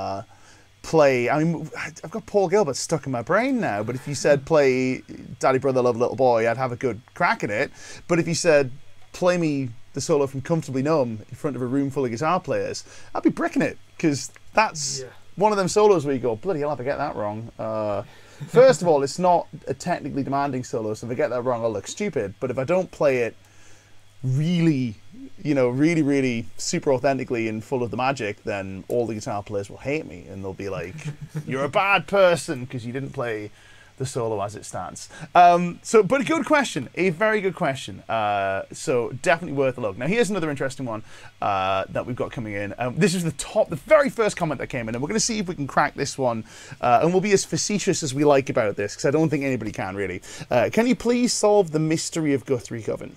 play, I mean, I've got Paul Gilbert stuck in my brain now, but if you said play Daddy Brother Love Little Boy, I'd have a good crack at it. But if you said play me the solo from Comfortably Numb in front of a room full of guitar players, I'd be bricking it, because that's one of them solos where you go, bloody hell, if I get that wrong. first of all, it's not a technically demanding solo, so if I get that wrong, I'll look stupid. But if I don't play it really, really super authentically and full of the magic, then all the guitar players will hate me, and they'll be like, "You're a bad person because you didn't play the solo as it stands." But a good question, a very good question. So definitely worth a look. Now here's another interesting one that we've got coming in. This is the very first comment that came in, and we're going to see if we can crack this one, and we'll be as facetious as we like about this, because I don't think anybody can really. Can you please solve the mystery of Guthrie Govan?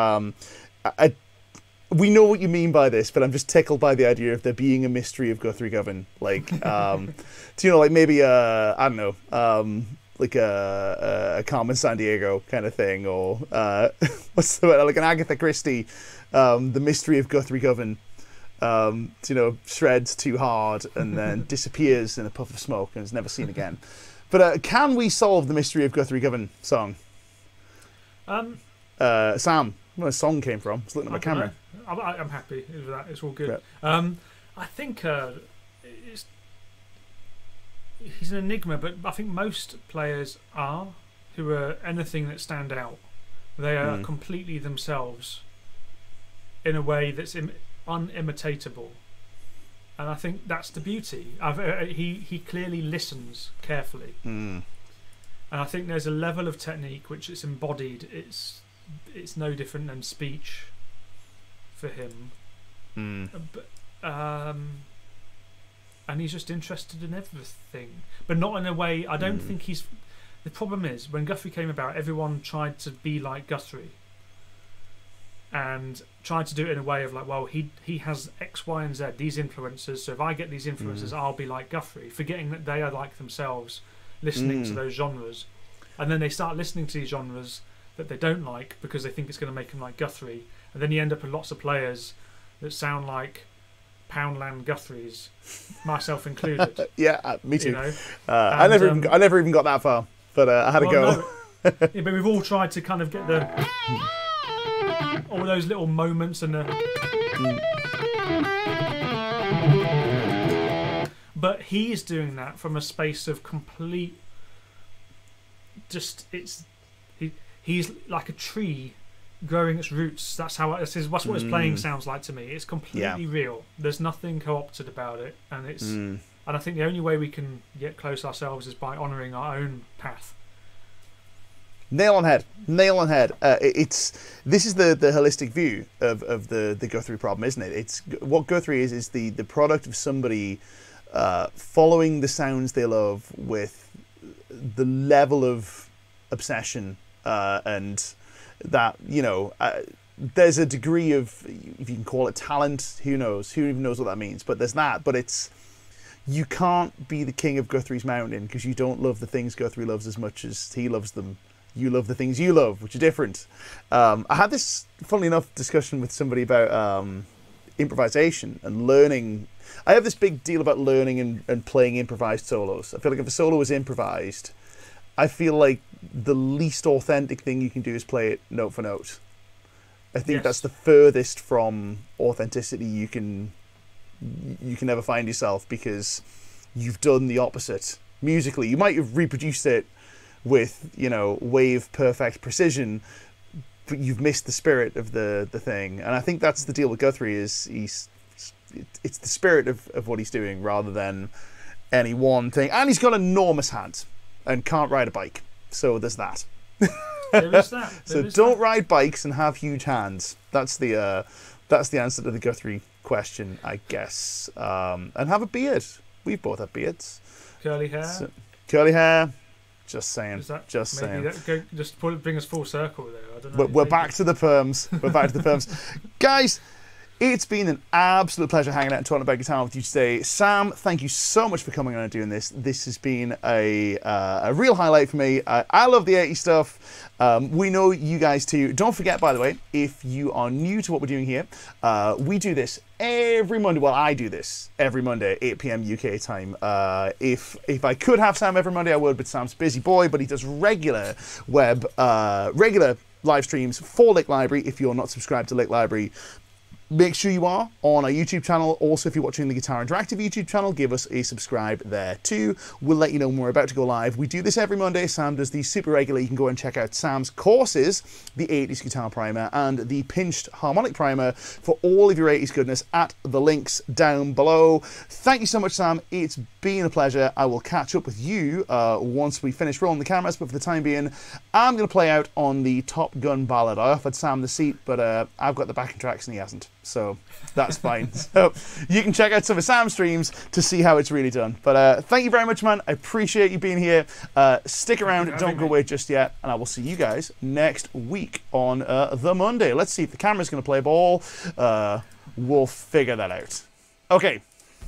We know what you mean by this, but I'm just tickled by the idea of there being a mystery of Guthrie Govan. Like, like maybe I don't know, like a Carmen Sandiego kind of thing, or what's the word? Like an Agatha Christie, the mystery of Guthrie Govan. Shreds too hard and then disappears in a puff of smoke and is never seen again. But can we solve the mystery of Guthrie Govan song? Sam, where the song came from? I was looking at my camera. I'm happy with that. It's all good. Yeah. I think he's an enigma, but I think most players who are anything that stand out. They are completely themselves in a way that's unimitatable, and I think that's the beauty. He clearly listens carefully, and I think there's a level of technique which is embodied. It's no different than speech for him, and he's just interested in everything, but not in a way. I don't think he's. The problem is when Guthrie came about, everyone tried to be like Guthrie, and tried to do it in a way of like, well, he has X, Y, and Z, these influences. So if I get these influences, I'll be like Guthrie, forgetting that they are like themselves, listening to those genres, and then they start listening to these genres that they don't like because they think it's going to make them like Guthrie, and then you end up with lots of players that sound like Poundland Guthries, myself included. Yeah, me too. I never even got that far, but I had a go. No. Yeah, but we've all tried to kind of get all those little moments and but he's doing that from a space of complete. He's like a tree growing its roots. That's what his playing sounds like to me. It's completely real. There's nothing co-opted about it, and and I think the only way we can get close ourselves is by honouring our own path. Nail on head. This is the holistic view of the Guthrie problem, isn't it? It's what Guthrie is the product of somebody following the sounds they love with the level of obsession and that there's a degree of, if you can call it talent, who knows? Who even knows what that means? But there's that. But you can't be the king of Guthrie's Mountain because you don't love the things Guthrie loves as much as he loves them. You love the things you love, which are different. I had this, funnily enough, discussion with somebody about improvisation and learning. I have this big deal about learning and playing improvised solos. I feel like if a solo is improvised, I feel like the least authentic thing you can do is play it note for note. I think that's the furthest from authenticity you can ever find yourself, because you've done the opposite musically. You might have reproduced it with wave perfect precision, but you've missed the spirit of the thing. And I think that's the deal with Guthrie, is it's the spirit of what he's doing rather than any one thing. And he's got an enormous hand and can't ride a bike, so there's that. There is that. So don't ride bikes and have huge hands. That's the answer to the Guthrie question, I guess. And have a beard. We've both had beards. Curly hair. Curly hair. Just saying. Just saying. Just bring us full circle there. I don't know. We're back to the perms. Guys, it's been an absolute pleasure hanging out and talking about guitar with you today. Sam, thank you so much for coming on and doing this. This has been a real highlight for me. I love the 80s stuff. We know you guys too. Don't forget, by the way, if you are new to what we're doing here, we do this every Monday. Well, I do this every Monday at 8 p.m. UK time. If I could have Sam every Monday, I would, but Sam's a busy boy. But he does regular live streams for LickLibrary. If you're not subscribed to LickLibrary, Make sure you are on our YouTube channel. Also, if you're watching the Guitar Interactive YouTube channel, give us a subscribe there too. We'll let you know when we're about to go live. We do this every Monday. Sam does these super regularly. You can go and check out Sam's courses, the 80s Guitar Primer and the Pinched Harmonic Primer, for all of your 80s goodness at the links down below. Thank you so much, Sam. It's been a pleasure. I will catch up with you once we finish rolling the cameras, but for the time being, I'm going to play out on the Top Gun ballad. I offered Sam the seat, but I've got the backing tracks and he hasn't. So that's fine. So you can check out some of Sam's streams to see how it's really done. But thank you very much, man. I appreciate you being here. Stick around. Don't go away just yet. And I will see you guys next week on the Monday. Let's see if the camera's going to play ball. We'll figure that out. Okay.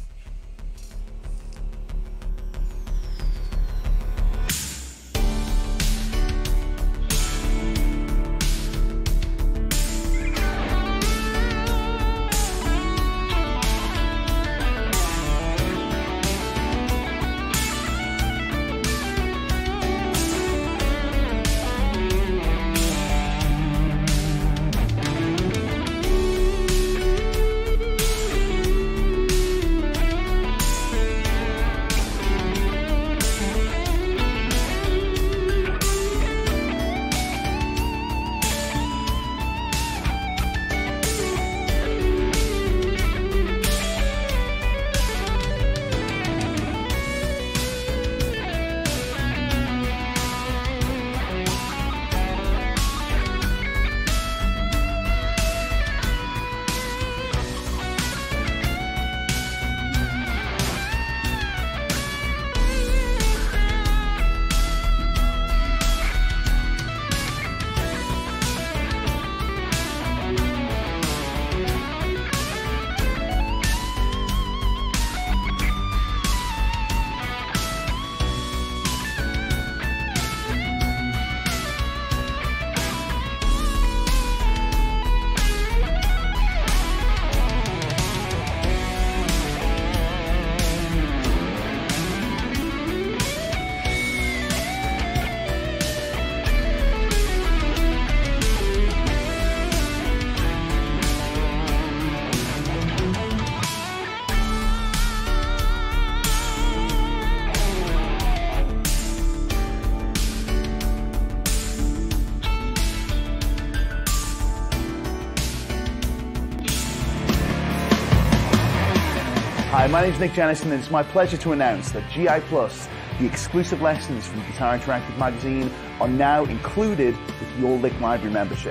Hi, my name is Nick Jennison, and it's my pleasure to announce that GI Plus, the exclusive lessons from Guitar Interactive magazine, are now included with your LickLibrary membership.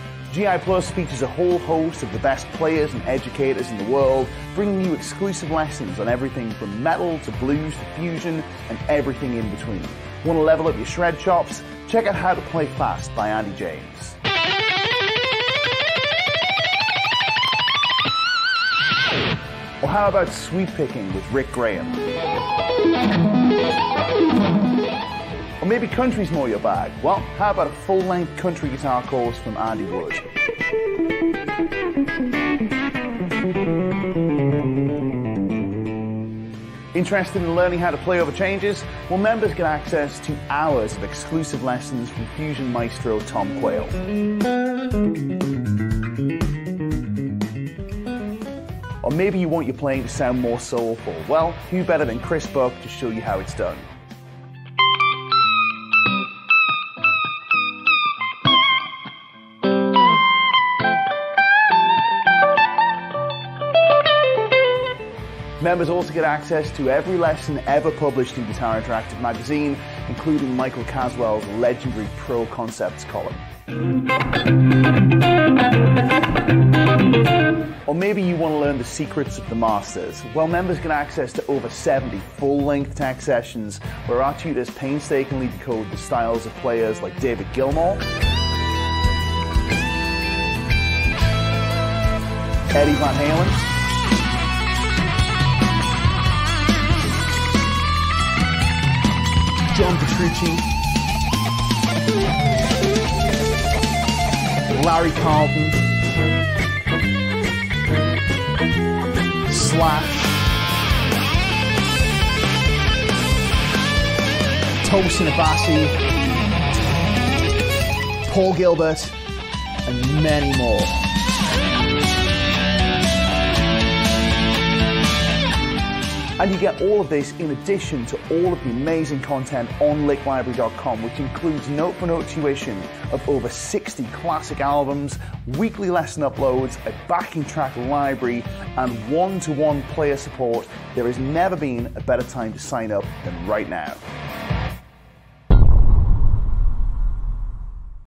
GI Plus features a whole host of the best players and educators in the world, bringing you exclusive lessons on everything from metal to blues to fusion and everything in between. Want to level up your shred chops? Check out How to Play Fast by Andy James. Or how about Sweep Picking with Rick Graham? Or maybe country's more your bag? Well, how about a full-length country guitar course from Andy Wood? Interested in learning how to play over changes? Well, members get access to hours of exclusive lessons from Fusion Maestro Tom Quayle. Or maybe you want your playing to sound more soulful. Well, who better than Chris Buck to show you how it's done? Members also get access to every lesson ever published in Guitar Interactive magazine, including Michael Caswell's legendary Pro Concepts column. Or maybe you want to learn the secrets of the masters. Well, members get access to over 70 full-length tech sessions where our tutors painstakingly decode the styles of players like David Gilmour, Eddie Van Halen, John Petrucci, Larry Carlton, Slash, Tosin Abasi, Paul Gilbert, and many more. And you get all of this in addition to all of the amazing content on LickLibrary.com, which includes note-for-note tuition of over 60 classic albums, weekly lesson uploads, a backing track library, and one-to-one player support. There has never been a better time to sign up than right now.